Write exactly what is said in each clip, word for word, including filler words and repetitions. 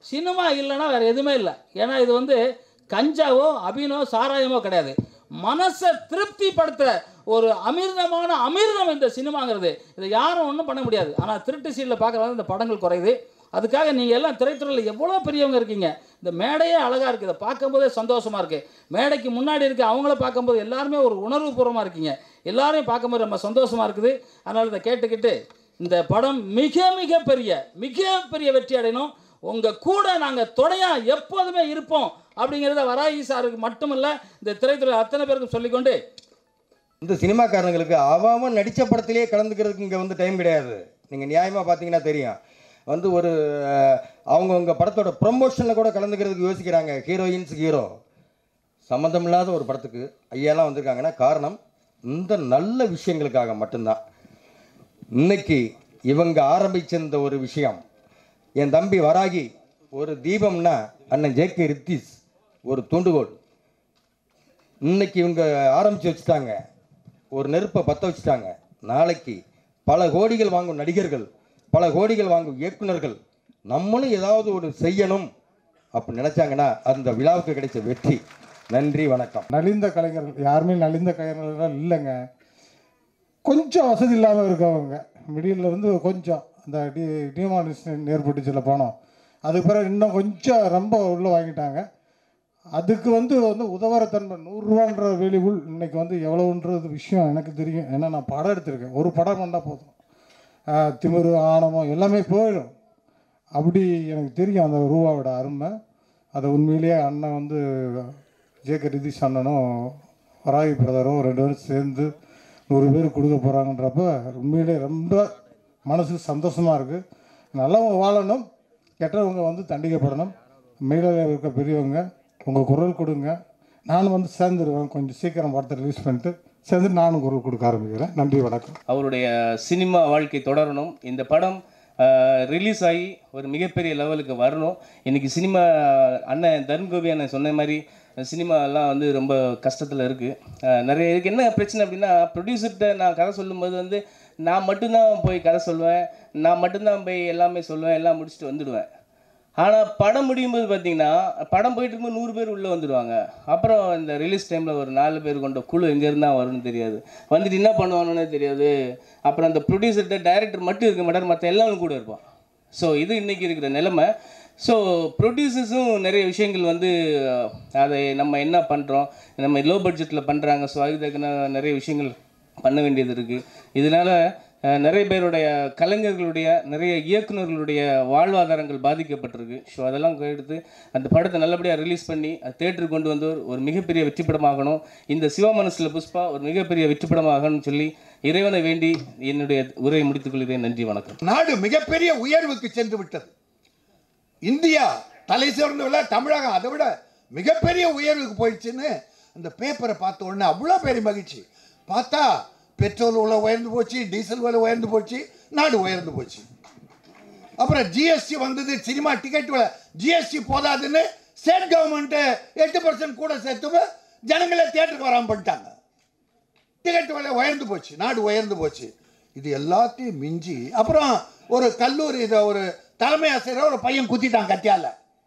Cinema இல்லைன்னா வேறு எதுவுமே இல்லை. ஏன்னா இது வந்து கஞ்சாவோ அபினோ சாராயமோ கிடையாது. மனசை திருப்திப்படுத்துகிற ஒரு அமிர்தமான அமிர்தம் இந்த சினிமாங்கிறது. இதை யாரும் ஒன்றும் பண்ண முடியாது. ஆனால் திருட்டு சீனில் பார்க்குறதால இந்த படங்கள் குறையுது. அதுக்காக நீங்கள் எல்லாம் திரைத்துறையில் எவ்வளோ பெரியவங்க இருக்கீங்க. இந்த மேடையே அழகாக இருக்குது, இதை பார்க்கும்போதே சந்தோஷமாக இருக்குது. மேடைக்கு முன்னாடி இருக்க அவங்கள பார்க்கும்போது எல்லாருமே ஒரு உணர்வுபூர்வமாக இருக்கீங்க. எல்லாரையும் பார்க்கும்போது ரொம்ப சந்தோஷமாக இருக்குது. அதனால் இதை கேட்டுக்கிட்டு இந்த படம் மிக மிக பெரிய மிகப்பெரிய வெற்றி அடையணும். உங்கள் கூட நாங்கள் துணையாக எப்போதுமே இருப்போம் அப்படிங்கிறத வராகி சாருக்கு மட்டுமல்ல இந்த திரைத்துறை அத்தனை பேருக்கும் சொல்லிக்கொண்டு, இந்த சினிமாக்காரங்களுக்கு அவன் நடித்த படத்திலே கலந்துக்கிறதுக்கு இங்கே வந்து டைம் கிடையாது. நீங்கள் நியாயமாக பார்த்தீங்கன்னா தெரியும். வந்து ஒரு அவங்கவுங்க படத்தோட ப்ரொமோஷனில் கூட கலந்துக்கிறதுக்கு யோசிக்கிறாங்க. ஹீரோயின்ஸ் ஹீரோ சம்மந்தம் இல்லாத ஒரு படத்துக்கு ஐயாலாம் வந்திருக்காங்கன்னா காரணம் இந்த நல்ல விஷயங்களுக்காக மட்டும்தான். இன்னைக்கு இவங்க ஆரம்பிச்சிருந்த ஒரு விஷயம், என் தம்பி வராகி ஒரு தீபம்னா அண்ணன் ஜே கே ரித்தீஷ் ஒரு தூண்டுகோல். இன்னைக்கு இவங்க ஆரம்பித்து வச்சுட்டாங்க, ஒரு நெருப்பை பற்ற வச்சுட்டாங்க. நாளைக்கு பல கோடிகள் வாங்கும் நடிகர்கள், பல கோடிகள் வாங்கும் இயக்குநர்கள் நம்மளும் ஏதாவது ஒரு செய்யணும் அப்படி நினச்சாங்கன்னா அந்த விழாவுக்கு கிடைச்ச வெற்றி. நன்றி, வணக்கம். நலிந்த கலைஞர்கள் யாருமே நலிந்த கலைஞர்கள் இல்லைங்க. கொஞ்சம் வசதி இல்லாமல் இருக்கவங்க மிடில் வந்து கொஞ்சம் அந்த டி டிமானிசேஷன் ஏற்பட்டுச்சுல பணம், அதுக்கு பிறகு இன்னும் கொஞ்சம் ரொம்ப உள்ளே வாங்கிட்டாங்க. அதுக்கு வந்து வந்து உதவற தன்மை நூறுரூவான்ற வெளிவுள் இன்றைக்கி வந்து எவ்வளோன்றது விஷயம் எனக்கு தெரியும். ஏன்னா நான் படம் எடுத்திருக்கேன். ஒரு படம் பண்ணால் போதும், திமிரு ஆணவம் எல்லாமே போயிடும். அப்படி எனக்கு தெரியும் அந்த ரூபாவோட அருமை. அதை உண்மையிலேயே அண்ணன் வந்து ஜே கே ரித்தீஷ் அண்ணனும் வராகி பிரதரும் ரெண்டு பேரும் சேர்ந்து நூறு பேர் கொடுக்க போகிறாங்கன்றப்ப உண்மையிலே ரொம்ப மனசுக்கு சந்தோஷமாக இருக்குது. நல்லவங்க வாழணும், கெட்டவங்க வந்து தண்டிக்கப்படணும். மேலே இருக்க பெரியவங்க உங்கள் குரல் கொடுங்க, நானும் வந்து சேர்ந்துருவேன். கொஞ்சம் சீக்கிரம் படத்தை ரிலீஸ் பண்ணிட்டு சேர்ந்து நானும் குரல் கொடுக்க ஆரம்பிக்கிறேன். நன்றி, வணக்கம். அவருடைய சினிமா வாழ்க்கை தொடரணும். இந்த படம் ரிலீஸ் ஆகி ஒரு மிகப்பெரிய லெவலுக்கு வரணும். இன்றைக்கி சினிமா அண்ணன் தர்மகோபி அண்ணன் சொன்ன மாதிரி சினிமாலாம் வந்து ரொம்ப கஷ்டத்தில் இருக்குது. நிறைய இதுக்கு என்ன பிரச்சனை அப்படின்னா, ப்ரொடியூசர்கிட்ட நான் கதை சொல்லும்போது வந்து நான் மட்டும்தான் போய் கதை சொல்லுவேன், நான் மட்டும்தான் போய் எல்லாமே சொல்லுவேன், எல்லாம் முடிச்சுட்டு வந்துடுவேன். ஆனால் படம் முடியும் போது பார்த்திங்கன்னா படம் போயிட்டு இருக்கும்போது நூறு பேர் உள்ளே வந்துடுவாங்க. அப்புறம் இந்த ரிலீஸ் டைமில் ஒரு நாலு பேர் கொண்ட குழு எங்கேருந்து தான் வரும்னு தெரியாது, வந்துட்டு என்ன பண்ணுவானுன்னே தெரியாது. அப்புறம் அந்த ப்ரொடியூசர்கிட்ட டைரக்டர் மட்டும் இருக்க மாட்டார், மற்ற எல்லாரும் கூட இருப்பான். ஸோ இது இன்றைக்கி இருக்கிற நிலைமை. ஸோ ப்ரொடியூசர்ஸும் நிறைய விஷயங்கள் வந்து அதை நம்ம என்ன பண்ணுறோம், நம்ம லோ பட்ஜெட்டில் பண்ணுறாங்க. ஸோ அதுக்கு தக்கன நிறைய விஷயங்கள் பண்ண வேண்டியது இருக்குது. இதனால் நிறைய பேருடைய கலைஞர்களுடைய நிறைய இயக்குநர்களுடைய வாழ்வாதாரங்கள் பாதிக்கப்பட்டிருக்கு. ஸோ அதெல்லாம் எடுத்து அந்த படத்தை நல்லபடியாக ரிலீஸ் பண்ணி அது தேட்டருக்கு கொண்டு வந்து ஒரு மிகப்பெரிய வெற்றி படமாகணும். இந்த சிவா மனசுல புஷ்பா ஒரு மிகப்பெரிய வெற்றி படமாகணும்னு சொல்லி இறைவனை வேண்டி என்னுடைய உரையை முடித்துக் கொள்கிறேன். நன்றி, வணக்கம். நாடு மிகப்பெரிய உயர்வுக்கு சென்று விட்டது. இந்தியா தலை சிறந்தவில்லை, தமிழகம் அதை விட மிகப்பெரிய உயர்வுக்கு போயிடுச்சுன்னு அந்த பேப்பரை பார்த்த உடனே அவ்வளோ பெரிய மகிழ்ச்சி. பார்த்தா பெட்ரோல் விலை உயர்ந்து போச்சு, டீசல் விலை உயர்ந்து போச்சு, நாடு உயர்ந்து போச்சு. அப்புறம் ஜிஎஸ்டி வந்தது, சினிமா டிக்கெட் விலை ஜிஎஸ்டி போதாதுன்னு ஸ்டேட் கவர்மெண்ட்டு எட்டு பர்சன்ட் கூட சேர்த்து ஜனங்களே தியேட்டருக்கு வராமல் பண்ணிட்டாங்க. டிக்கெட் விலை உயர்ந்து போச்சு, நாடு உயர்ந்து போச்சு. இது எல்லாத்தையும் மிஞ்சி அப்புறம் ஒரு கல்லூரி இதை ஒரு தலைமை ஆசிரியர் ஒரு பையன் குத்திட்டான் கத்தியால,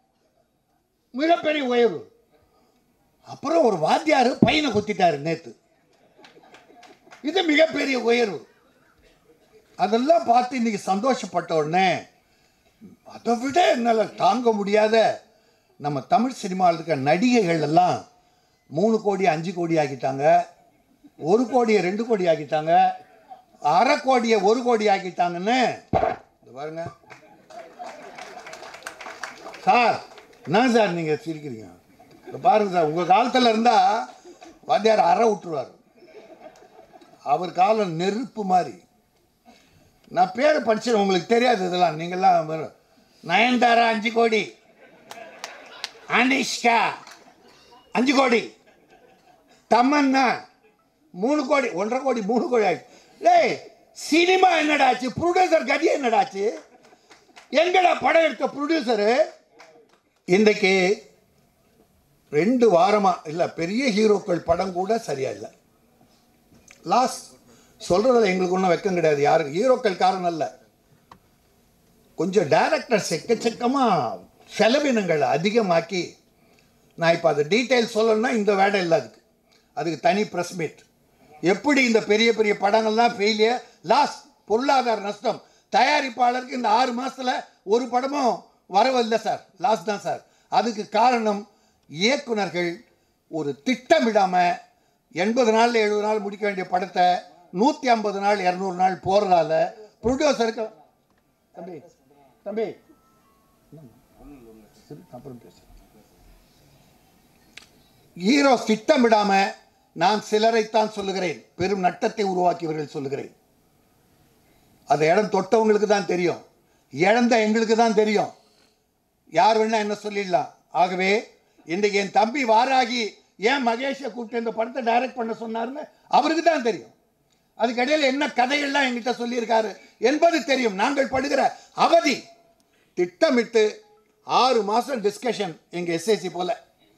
மிகப்பெரிய உயர்வு. அப்புறம் ஒரு வாத்தியார் பையனை குத்திட்டாரு நேற்று, இது மிகப்பெரிய உயர்வு. அதெல்லாம் பார்த்து இன்னைக்கு சந்தோஷப்பட்ட உடனே அதை விட என்னால் தாங்க முடியாத நம்ம தமிழ் சினிமாவில் இருக்க நடிகைகள் எல்லாம் மூணு கோடி அஞ்சு கோடி ஆக்கிட்டாங்க, ஒரு கோடியை ரெண்டு கோடி ஆக்கிட்டாங்க, அரை கோடியை ஒரு கோடி ஆக்கிட்டாங்கன்னு பாருங்க. சார் என்ன சார் நீங்கள் சிரிக்கிறீங்க? பாருங்க சார், உங்கள் காலத்தில் இருந்தால் வாத்தியார் அரை விட்டுருவார், அவர் காலம் நெருப்பு மாதிரி. நான் பேரை படிச்சேன், உங்களுக்கு தெரியாது இதெல்லாம். நீங்கள்லாம் நயன்தாரா அஞ்சு கோடி, அனிஷ்கா அஞ்சு கோடி, தமன்னா மூணு கோடி, ஒன்றரை கோடி, மூணு கோடி ஆச்சு. டேய் சினிமா என்னடாச்சு? ப்ரொடியூசர் கதி என்னடாச்சு? எங்கடா படம் எடுத்த ப்ரொடியூசரு? இன்றைக்கு ரெண்டு வாரமாக இல்லை பெரிய ஹீரோக்கள் படம் கூட சரியா இல்லை. லாஸ் சொல்கிறதில்ல, எங்களுக்கு ஒன்றும் வெக்கம் கிடையாது, யாருக்கு ஹீரோக்கள் காரணம் இல்லை. கொஞ்சம் டைரக்டர்ஸ் எக்கச்சக்கமாக செலவினங்களை அதிகமாக்கி, நான் இப்போ அது டீட்டெயில் சொல்லணும்னா இந்த வேலை இல்லை, அதுக்கு அதுக்கு தனி ப்ரெஸ் மீட். எப்படி இந்த பெரிய பெரிய படங்கள்லாம் ஃபெயிலியர், லாஸ், பொருளாதார நஷ்டம், தயாரிப்பாளருக்கு இந்த ஆறு மாதத்தில் ஒரு படமும் வரவில்லை சார், லாஸ் தான் சார். அதுக்கு காரணம் இயக்குனர்கள் ஒரு திட்டமிடாமல் எண்பது நாள் எழுபது நாள் முடிக்க வேண்டிய படத்தை நூற்றி ஐம்பது நாள் இரநூறு நாள் போகிறதால ப்ரொடியூசருக்கு தம்பி தம்பி அப்புறம் பேச ஹீரோ திட்டமிடாம, நான் சிலரைத்தான் சொல்லுகிறேன், பெரும் நட்டத்தை உருவாக்கியவர்கள் சொல்லுகிறேன். அது இடம் தொட்டவங்களுக்கு தான் தெரியும், இழந்த எங்களுக்கு தான் தெரியும். யார் வேணா என்ன சொல்லிடலாம். ஆகவே இன்றைக்கு என் தம்பி வாராகி ஏன் மகேஷை கூப்பிட்டு இந்த படத்தை டைரக்ட் பண்ண சொன்னாருன்னு அவருக்கு தான் தெரியும். அதுக்கு இடையில் என்ன கதைகள்லாம் என்கிட்ட சொல்லியிருக்காரு என்பது தெரியும். நாங்கள் படுகிற அவதி, திட்டமிட்டு ஆறு மாதம் டிஸ்கஷன், எங்கள் எஸ்ஐசி போல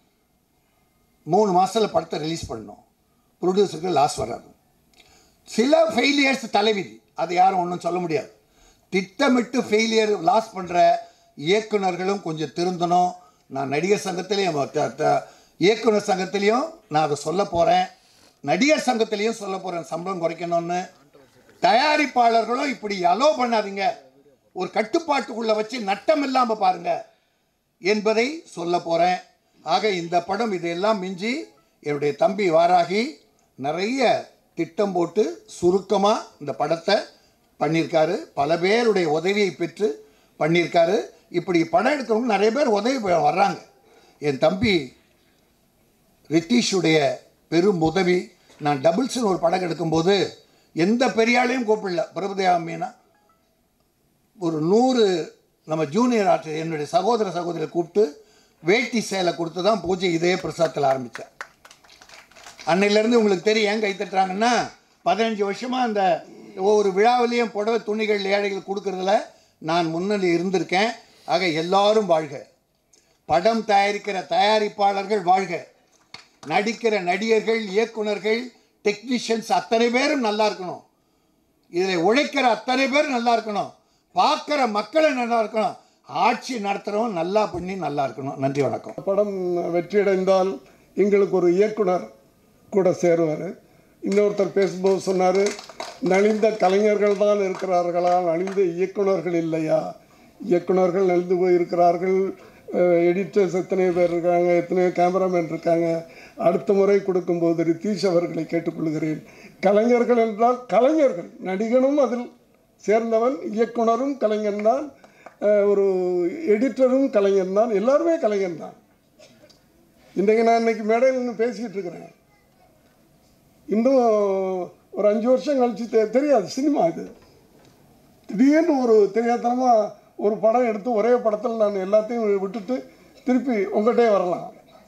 மூணு மாதத்தில் படத்தை ரிலீஸ் பண்ணோம். ப்ரொடியூசருக்கு லாஸ் வராது. சில ஃபெயிலியர்ஸ் தலைவிதி, அது யாரும் ஒன்றும் சொல்ல முடியாது. திட்டமிட்டு ஃபெயிலியர் லாஸ் பண்ணுற இயக்குநர்களும் கொஞ்சம் திருந்தணும். நான் நடிகர் சங்கத்திலையும் இயக்குனர் சங்கத்திலையும் நான் அதை சொல்ல போகிறேன், நடிகர் சங்கத்திலையும் சொல்ல போகிறேன், சம்பளம் குறைக்கணும்னு. தயாரிப்பாளர்களும் இப்படி அலோ பண்ணாதீங்க, ஒரு கட்டுப்பாட்டுக்குள்ளே வச்சு நட்டம் இல்லாமல் பாருங்க என்பதை சொல்ல போகிறேன். ஆக இந்த படம் இதையெல்லாம் மிஞ்சி என்னுடைய தம்பி வாராகி நிறைய திட்டம் போட்டு சுருக்கமாக இந்த படத்தை பண்ணியிருக்காரு. பல பேருடைய உதவியை பெற்று பண்ணியிருக்காரு. இப்படி படம் எடுக்கிறவங்க நிறைய பேர் உதவி வர்றாங்க. என் தம்பி ரித்தீஷுடைய பெரும் உதவி. நான் டபுள்ஸ்னு ஒரு படம் எடுக்கும்போது எந்த பெரியாளையும் கூப்பிடல, பிரபுதேவா மீனா ஒரு நூறு நம்ம ஜூனியர் ஆர்டிஸ்ட் என்னுடைய சகோதர சகோதரியை கூப்பிட்டு வேட்டி சேலை கொடுத்து தான் பூஜை இதே பிரசாதத்தில் ஆரம்பித்தேன். அன்னையிலேருந்து உங்களுக்கு தெரியும் ஏன் கை தட்டுறாங்கன்னா, பதினஞ்சு வருஷமாக அந்த ஒவ்வொரு விழாவிலையும் புடவை துணிகள் ஏழைகள் கொடுக்கறதுல நான் முன்னணி இருந்திருக்கேன். ஆக எல்லாரும் வாழ்க, படம் தயாரிக்கிற தயாரிப்பாளர்கள் வாழ்க, நடிக்கிற நடிகர்கள், இயக்குனர்கள், டெக்னீஷியன்ஸ் அத்தனை பேரும் நல்லா இருக்கணும். இதில் உழைக்கிற அத்தனை பேரும் நல்லா இருக்கணும். பார்க்குற மக்களும் நல்லா இருக்கணும். ஆட்சி நடத்துகிறவங்க நல்லா பண்ணி நல்லா இருக்கணும். நன்றி, வணக்கம். படம் வெற்றியடைந்தால் எங்களுக்கு ஒரு இயக்குனர் கூட சேருவார். இன்னொருத்தர் பேசும்போது சொன்னார், நலிந்த கலைஞர்கள் தான் இருக்கிறார்களா, நலிந்த இயக்குனர்கள் இல்லையா? இயக்குனர்கள் நலிந்து போயிருக்கிறார்கள், எடிட்டர்ஸ் எத்தனை பேர் இருக்காங்க, எத்தனையோ கேமராமேன் இருக்காங்க. அடுத்த முறை கொடுக்கும்போது ரித்தீஷ் அவர்களை கேட்டுக்கொள்கிறேன், கலைஞர்கள் என்றால் கலைஞர்கள், நடிகனும் அதில் சேர்ந்தவன், இயக்குனரும் கலைஞன் தான், ஒரு எடிட்டரும் கலைஞன் தான், எல்லாருமே கலைஞன் தான். இன்றைக்கு நான் இன்னைக்கு மேடையில் இன்னும் பேசிக்கிட்டு இருக்கிறேன். இன்னும் ஒரு அஞ்சு வருஷம் கழிச்சு தெ தெரியாது சினிமா இது. திடீர்னு ஒரு தெரியாதனமாக ஒரு படம் எடுத்து ஒரே படத்தில் நான் எல்லாத்தையும் விட்டுட்டு திருப்பி உங்கள்கிட்டே வரலாம்.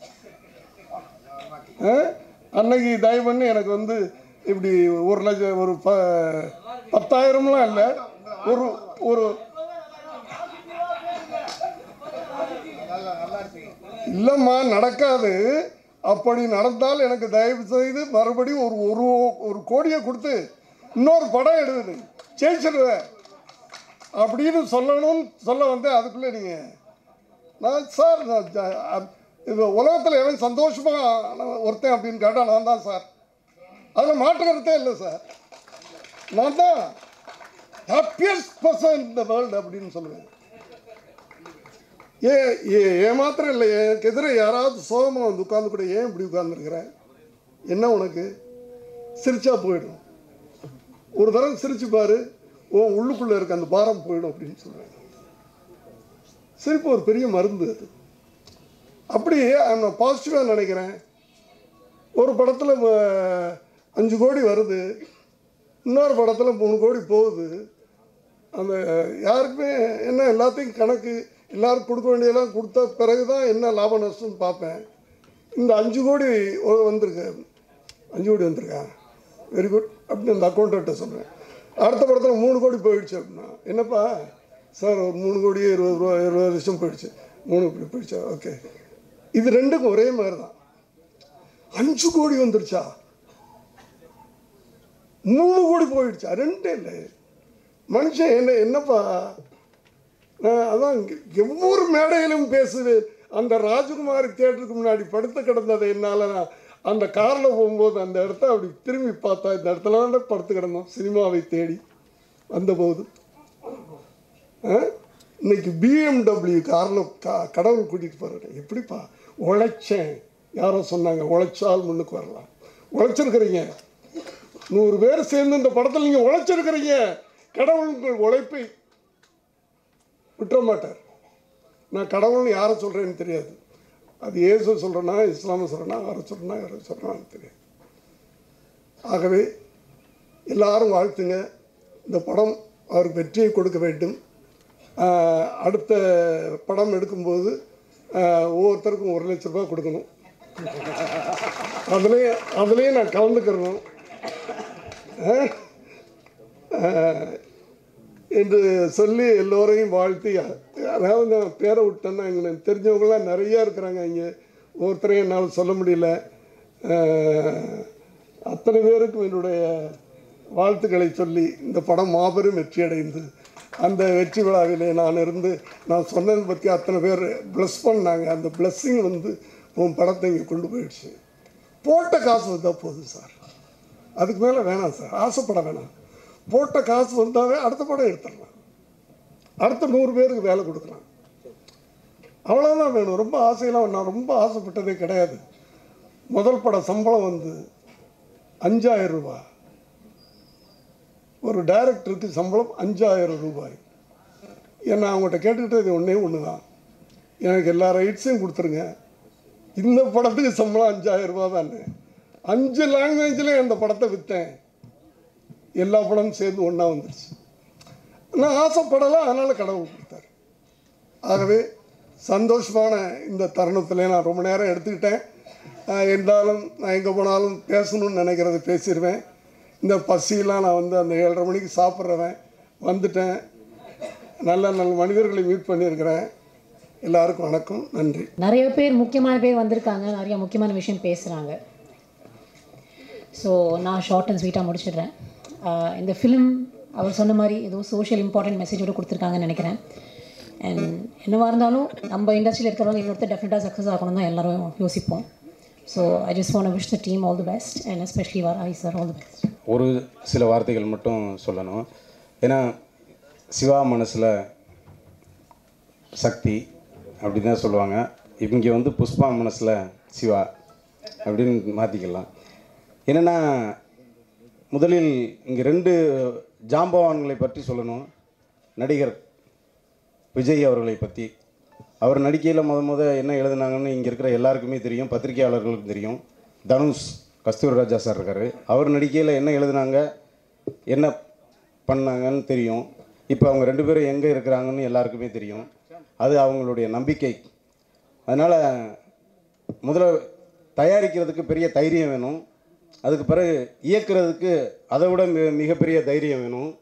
அன்னைக்கு தயவு பண்ணி எனக்கு வந்து இப்படி ஒரு லட்சம் ஒரு ப பத்தாயிரம்லாம் இல்லை, ஒரு ஒரு இல்லைம்மா நடக்காது. அப்படி நடந்தால் எனக்கு தயவு செய்து மறுபடியும் ஒரு ஒரு ஒரு கோடியை கொடுத்து இன்னொரு படம் எடுது ஜெயிச்சிடுவேன் அப்படின்னு சொல்லணும்னு சொல்ல வந்து அதுக்குள்ளே நீங்கள் நான் சார் இது உலகத்தில் எவன் சந்தோஷமாக ஒருத்தன் அப்படின்னு கேட்டால் நான் தான் சார். அதில் மாற்றுக்கிறதே இல்லை சார். நான் தான் ஹாப்பியஸ்ட் பர்சன் இந்த வேர்ல்டு அப்படின்னு சொல்லுவேன். ஏ ஏ மாத்திரம் இல்லை, எனக்கு எதிரே யாராவது சோகமாக வந்து உட்காந்து கூட ஏன் இப்படி உட்காந்துருக்கிறேன், என்ன உனக்கு, சிரிச்சா போயிடும், ஒரு தரம் சிரிச்சு பாரு, ஓ உள்ளுக்குள்ளே இருக்க அந்த பாரம் போயிடும் அப்படின்னு சொல்கிறேன். சிரிப்பு ஒரு பெரிய மருந்து அது. அப்படி நான் பாசிட்டிவாக நினைக்கிறேன். ஒரு படத்தில் அஞ்சு கோடி வருது, இன்னொரு படத்தில் மூணு கோடி போகுது. அந்த யாருக்குமே என்ன எல்லாத்தையும் கணக்கு எல்லோரும் கொடுக்க வேண்டியதெல்லாம் கொடுத்த பிறகு தான் என்ன லாப நஷ்டம்னு பார்ப்பேன். இந்த அஞ்சு கோடி வந்திருக்கு, அஞ்சு கோடி வந்திருக்கா, வெரி குட் அப்படின்னு அந்த அக்கௌண்ட்டை சொல்கிறேன். அடுத்த படத்தில் மூணு கோடி போயிடுச்சு அப்படின்னா, என்னப்பா சார் ஒரு மூணு கோடி இருபது ரூபா இருபது லட்சம் போயிடுச்சு, மூணு கோடி போயிடுச்சா, ஓகே. இது ரெண்டுக்கும் ஒரே மாதிரி தான். அஞ்சு கோடி வந்துருச்சா, மூணு கோடி போயிடுச்சா, ரெண்டே இல்லை. மனுஷன் என்ன என்னப்பா நான் அதான் ஒவ்வொரு மேடையிலும் பேசுவேன். அந்த ராஜகுமாரி தியேட்டருக்கு முன்னாடி படுத்து கிடந்ததை என்னால் நான் அந்த காரில் போகும்போது அந்த இடத்த அப்படி திரும்பி பார்த்தா இந்த இடத்துல தான் படுத்து கிடந்தோம் சினிமாவை தேடி வந்தபோது. இன்னைக்கு பிஎம்டபிள்யூ காரில் கா கடவுள் கூட்டிகிட்டு போகிறேன். எப்படிப்பா உழைச்சேன், யாரோ சொன்னாங்க உழைச்சால் முன்னுக்கு வரலாம். உழைச்சிருக்கிறீங்க, நூறு பேர் சேர்ந்து இந்த படத்தில் நீங்கள் உழைச்சிருக்கிறீங்க. கடவுள் உங்கள் உழைப்பை விட்டுற மாட்டார். நான் கடவுள்னு யாரை சொல்கிறேன்னு தெரியாது. அது இயேசு சொல்கிறேன்னா, இஸ்லாம சொல்கிறேன்னா, யாரை சொல்கிறேன்னா யாரை சொல்கிறேன்னு தெரியாது. ஆகவே எல்லாரும் வாழ்த்துங்க. இந்த படம் அவருக்கு வெற்றியை கொடுக்க வேண்டும். அடுத்த படம் எடுக்கும்போது ஒவ்வொருத்தருக்கும் ஒரு லட்ச ரூபா கொடுக்கணும். அதுலேயே அதுலேயே நான் கலந்துக்கிறணும் என்று சொல்லி எல்லோரையும் வாழ்த்தி, அதாவது நான் பேரை விட்டேன்னா எங்களுக்கு தெரிஞ்சவங்களாம் நிறையா இருக்கிறாங்க இங்கே. ஒவ்வொருத்தரையும் என்னால் சொல்ல முடியல. அத்தனை பேருக்கும் என்னுடைய வாழ்த்துக்களை சொல்லி இந்த படம் மாபெரும் வெற்றி அடைந்து அந்த வெற்றி விழாவிலே நான் இருந்து நான் சொன்னதை பற்றி அத்தனை பேர் ப்ளஸ் பண்ணாங்க. அந்த ப்ளஸ்ஸிங் வந்து உன் படத்தை இங்கே கொண்டு போயிடுச்சு. போட்ட காசு வந்தால் போதும் சார், அதுக்கு மேலே வேணாம் சார், ஆசைப்பட வேணாம். போட்ட காசு வந்தாவே அடுத்த படம் எடுத்துடலாம், அடுத்த நூறு பேருக்கு வேலை கொடுக்கலாம், அவ்வளோதான் வேணும். ரொம்ப ஆசையெல்லாம் நான் ரொம்ப ஆசைப்பட்டதே கிடையாது. முதல் பட சம்பளம் வந்து அஞ்சாயிரம் ரூபாய், ஒரு டைரக்டருக்கு சம்பளம் அஞ்சாயிரம் ரூபாய். ஏன்னா அவங்ககிட்ட கேட்டுக்கிட்டது ஒன்றே ஒன்று தான், எனக்கு எல்லா ரைட்ஸையும் கொடுத்துருங்க, இந்த படத்துக்கு சம்பளம் அஞ்சாயிரம் ரூபா தானே. அஞ்சு லாங்குவேஜில் அந்த படத்தை விற்றேன், எல்லா படமும் சேர்ந்து ஒன்றா வந்துடுச்சு. நான் ஆசைப்படலாம், அதனால் கடவுள் கொடுத்தார். ஆகவே சந்தோஷமான இந்த தருணத்தில் நான் ரொம்ப நேரம் எடுத்துக்கிட்டேன். இருந்தாலும் நான் எங்கே போனாலும் பேசணும்னு நினைக்கிறத பேசிடுவேன். இந்த பசியெல்லாம் நான் வந்து அந்த ஏழரை மணிக்கு சாப்பிட்றவன் வந்துட்டேன். நல்ல நல்ல மனிதர்களை மீட் பண்ணியிருக்கிறேன். எல்லாருக்கும் வணக்கம், நன்றி. நிறைய பேர் முக்கியமான பேர் வந்திருக்காங்க, நிறைய முக்கியமான விஷயம் பேசுகிறாங்க. ஸோ நான் ஷார்ட் அண்ட் ஸ்வீட்டாக முடிச்சிடுறேன். இந்த ஃபிலிம் அவர் சொன்ன மாதிரி ஏதோ சோஷியல் இம்பார்ட்டன்ட் மெசேஜோடு கொடுத்துருக்காங்கன்னு நினைக்கிறேன். அண்ட் என்னவாக இருந்தாலும் நம்ம இண்டஸ்ட்ரியில் இருக்கிறவங்க இன்னொருத்தர் டெஃபினட்டாக சக்ஸஸ் ஆகணும் தான் எல்லோரும் யோசிப்போம். So I just want to wish the team all the best and especially வர் ஐ சார் ஆல் தி பெஸ்ட். ஒரு சில வார்த்தைகள் மட்டும் சொல்லணும். ஏன்னா சிவா மனசில் சக்தி அப்படி தான் சொல்லுவாங்க. இங்கே வந்து புஷ்பா மனசில் சிவா அப்படின்னு மாற்றிக்கலாம். என்னென்னா முதலில் இங்கே ரெண்டு ஜாம்பவான்களை பற்றி சொல்லணும். நடிகர் விஜய் அவர்களை பற்றி. அவர் நடிக்கையில் முத முத என்ன எழுதுனாங்கன்னு இங்கே இருக்கிற எல்லாருக்குமே தெரியும், பத்திரிகையாளர்களுக்கும் தெரியும். தனுஷ் கஸ்தூரி ராஜா சார் இருக்கார், அவர் நடிக்கையில் என்ன எழுதுனாங்க என்ன பண்ணாங்கன்னு தெரியும். இப்போ அவங்க ரெண்டு பேரும் எங்கே இருக்கிறாங்கன்னு எல்லாருக்குமே தெரியும். அது அவங்களுடைய நம்பிக்கை. அதனால் முதல்ல தயாரிக்கிறதுக்கு பெரிய தைரியம் வேணும், அதுக்கு பிறகு இயக்கிறதுக்கு அதை விட மிகப்பெரிய தைரியம் வேணும்,